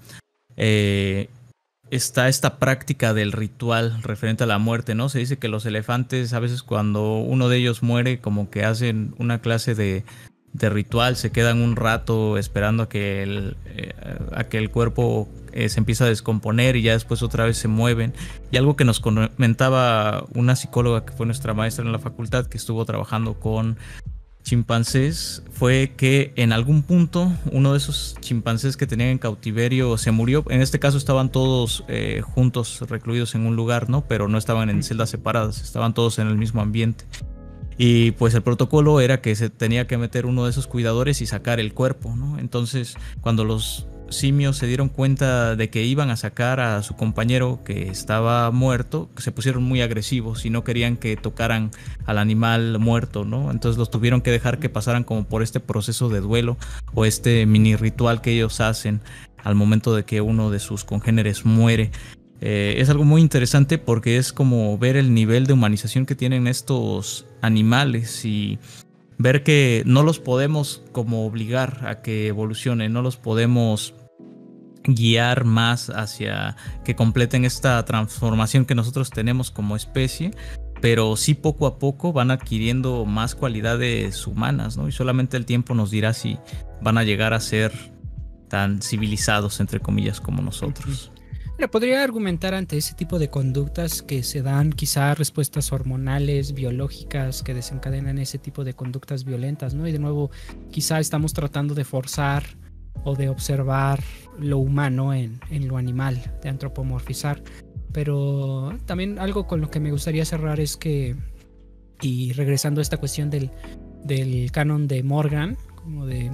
esta práctica del ritual referente a la muerte, ¿no? Se dice que los elefantes, a veces cuando uno de ellos muere, como que hacen una clase de ritual, se quedan un rato esperando a que el cuerpo se empiece a descomponer y ya después otra vez se mueven. Y algo que nos comentaba una psicóloga que fue nuestra maestra en la facultad, que estuvo trabajando con chimpancés, fue que en algún punto uno de esos chimpancés que tenían en cautiverio se murió. En este caso estaban todos juntos, recluidos en un lugar, ¿no? Pero no estaban en celdas separadas, estaban todos en el mismo ambiente. Y pues el protocolo era que se tenía que meter uno de esos cuidadores y sacar el cuerpo, ¿no? Entonces, cuando los simios se dieron cuenta de que iban a sacar a su compañero que estaba muerto, se pusieron muy agresivos y no querían que tocaran al animal muerto, ¿no? Entonces los tuvieron que dejar que pasaran como por este proceso de duelo o este mini ritual que ellos hacen al momento de que uno de sus congéneres muere. Es algo muy interesante porque es como ver el nivel de humanización que tienen estos animales y ver que no los podemos como obligar a que evolucionen, no los podemos guiar más hacia que completen esta transformación que nosotros tenemos como especie, pero sí poco a poco van adquiriendo más cualidades humanas, ¿no? Y solamente el tiempo nos dirá si van a llegar a ser tan civilizados, entre comillas, como nosotros. Podría argumentar ante ese tipo de conductas que se dan quizá respuestas hormonales, biológicas, que desencadenan ese tipo de conductas violentas, ¿no? Y de nuevo, quizá estamos tratando de forzar o de observar lo humano en lo animal, de antropomorfizar. Pero también algo con lo que me gustaría cerrar es que, y regresando a esta cuestión del canon de Morgan, como de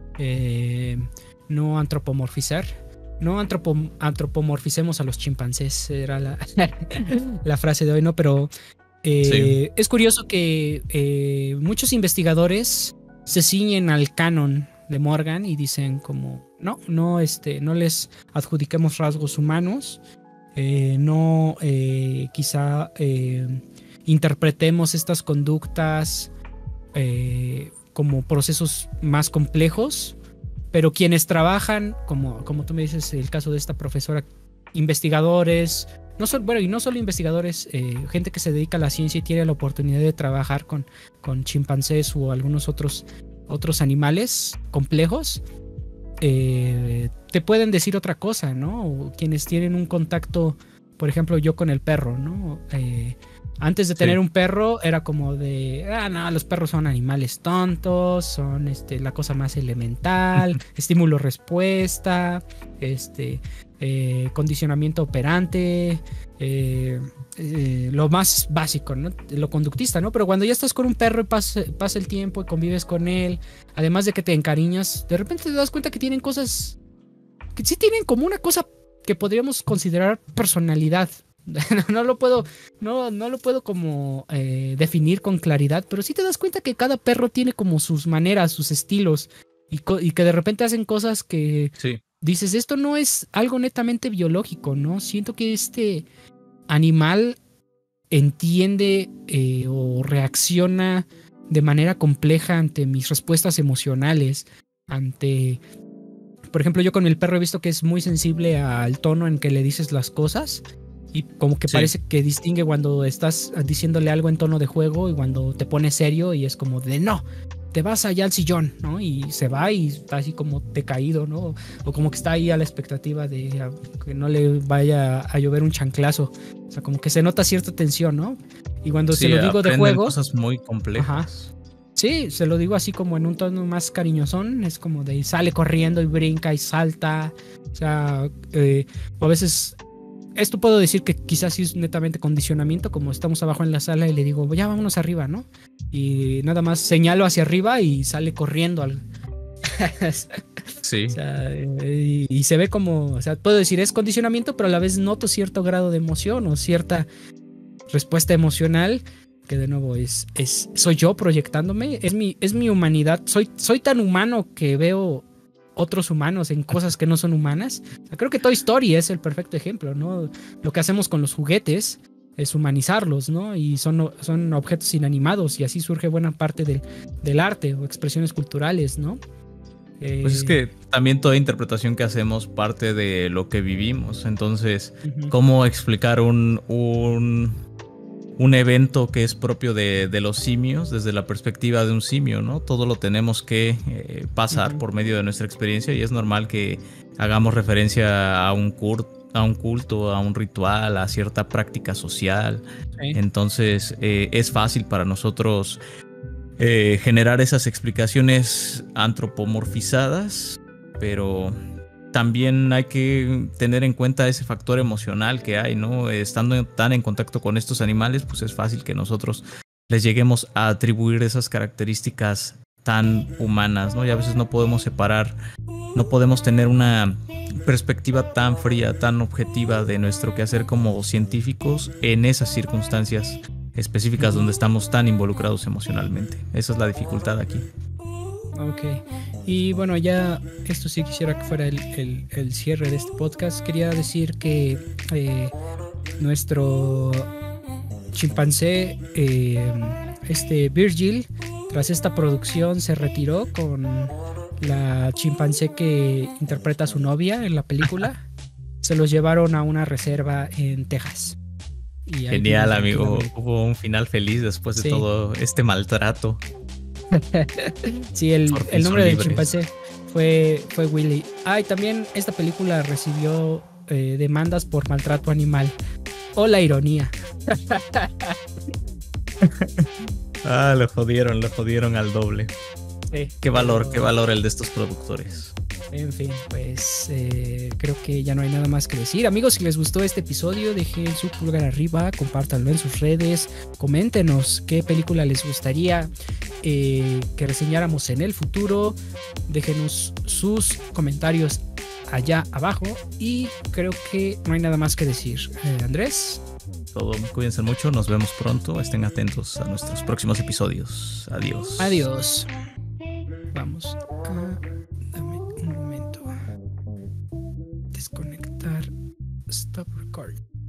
no antropomorfizar, no antropomorficemos a los chimpancés, era la frase de hoy, ¿no? Pero es curioso que muchos investigadores se ciñen al canon de Morgan y dicen como no les adjudiquemos rasgos humanos, quizá interpretemos estas conductas como procesos más complejos. Pero quienes trabajan, como tú me dices, el caso de esta profesora, investigadores, no solo investigadores, gente que se dedica a la ciencia y tiene la oportunidad de trabajar con chimpancés o algunos otros animales complejos, te pueden decir otra cosa, ¿no? O quienes tienen un contacto, por ejemplo, yo con el perro, ¿no? Antes de tener un perro era como de, no, los perros son animales tontos, son la cosa más elemental, estímulo-respuesta, condicionamiento operante, lo más básico, ¿no? Lo conductista, ¿no? Pero cuando ya estás con un perro y pasa el tiempo y convives con él, además de que te encariñas, de repente te das cuenta que tienen cosas que sí tienen como una cosa que podríamos considerar personalidad. No lo puedo como definir con claridad, pero sí te das cuenta que cada perro tiene como sus maneras, sus estilos, y que de repente hacen cosas que dices, esto no es algo netamente biológico, ¿no? Siento que este animal entiende o reacciona de manera compleja ante mis respuestas emocionales, por ejemplo, yo con el perro he visto que es muy sensible al tono en que le dices las cosas. Y como que parece que distingue cuando estás diciéndole algo en tono de juego y cuando te pones serio y es como de no, te vas allá al sillón, ¿no? Y se va y está así como decaído, ¿no? O como que está ahí a la expectativa de que no le vaya a llover un chanclazo. O sea, como que se nota cierta tensión, ¿no? Y cuando se lo digo de juego, cosas muy complejas. Ajá. Sí, se lo digo así como en un tono más cariñosón, es como de sale corriendo y brinca y salta. O sea, a veces... Esto puedo decir que quizás sí es netamente condicionamiento, como estamos abajo en la sala y le digo, ya vámonos arriba, ¿no? Y nada más señalo hacia arriba y sale corriendo. Sí. O sea, y se ve como, o sea, puedo decir es condicionamiento, pero a la vez noto cierto grado de emoción o cierta respuesta emocional, que de nuevo soy yo proyectándome, es mi humanidad. Soy tan humano que veo otros humanos en cosas que no son humanas. O sea, creo que Toy Story es el perfecto ejemplo, ¿no? Lo que hacemos con los juguetes es humanizarlos, ¿no? Y son objetos inanimados y así surge buena parte del arte o expresiones culturales, ¿no? Pues es que también toda interpretación que hacemos parte de lo que vivimos. Entonces, ¿cómo explicar un evento que es propio de los simios desde la perspectiva de un simio, ¿no? Todo lo tenemos que pasar por medio de nuestra experiencia y es normal que hagamos referencia a un culto, a un ritual, a cierta práctica social. Entonces es fácil para nosotros generar esas explicaciones antropomorfizadas, pero también hay que tener en cuenta ese factor emocional que hay, ¿no? Estando tan en contacto con estos animales, pues es fácil que nosotros les lleguemos a atribuir esas características tan humanas, ¿no? Y a veces no podemos separar, no podemos tener una perspectiva tan fría, tan objetiva de nuestro quehacer como científicos en esas circunstancias específicas donde estamos tan involucrados emocionalmente. Esa es la dificultad aquí. Ok, y bueno, ya esto sí quisiera que fuera el cierre de este podcast. Quería decir que nuestro chimpancé, Virgil, tras esta producción se retiró con la chimpancé que interpreta a su novia en la película. Se los llevaron a una reserva en Texas. Y genial, amigo. Hubo un final feliz después de todo este maltrato. Sí, el nombre del chimpancé fue Willy. Y también esta película recibió demandas por maltrato animal. O la ironía. Lo jodieron al doble. Sí. Qué valor el de estos productores. En fin, pues creo que ya no hay nada más que decir. Amigos, si les gustó este episodio, dejen su pulgar arriba, compártanlo en sus redes, coméntenos qué película les gustaría que reseñáramos en el futuro, déjenos sus comentarios allá abajo y creo que no hay nada más que decir. Andrés. Todo, cuídense mucho, nos vemos pronto, estén atentos a nuestros próximos episodios. Adiós. Vamos a... Dame un momento. Desconectar. Stop recording.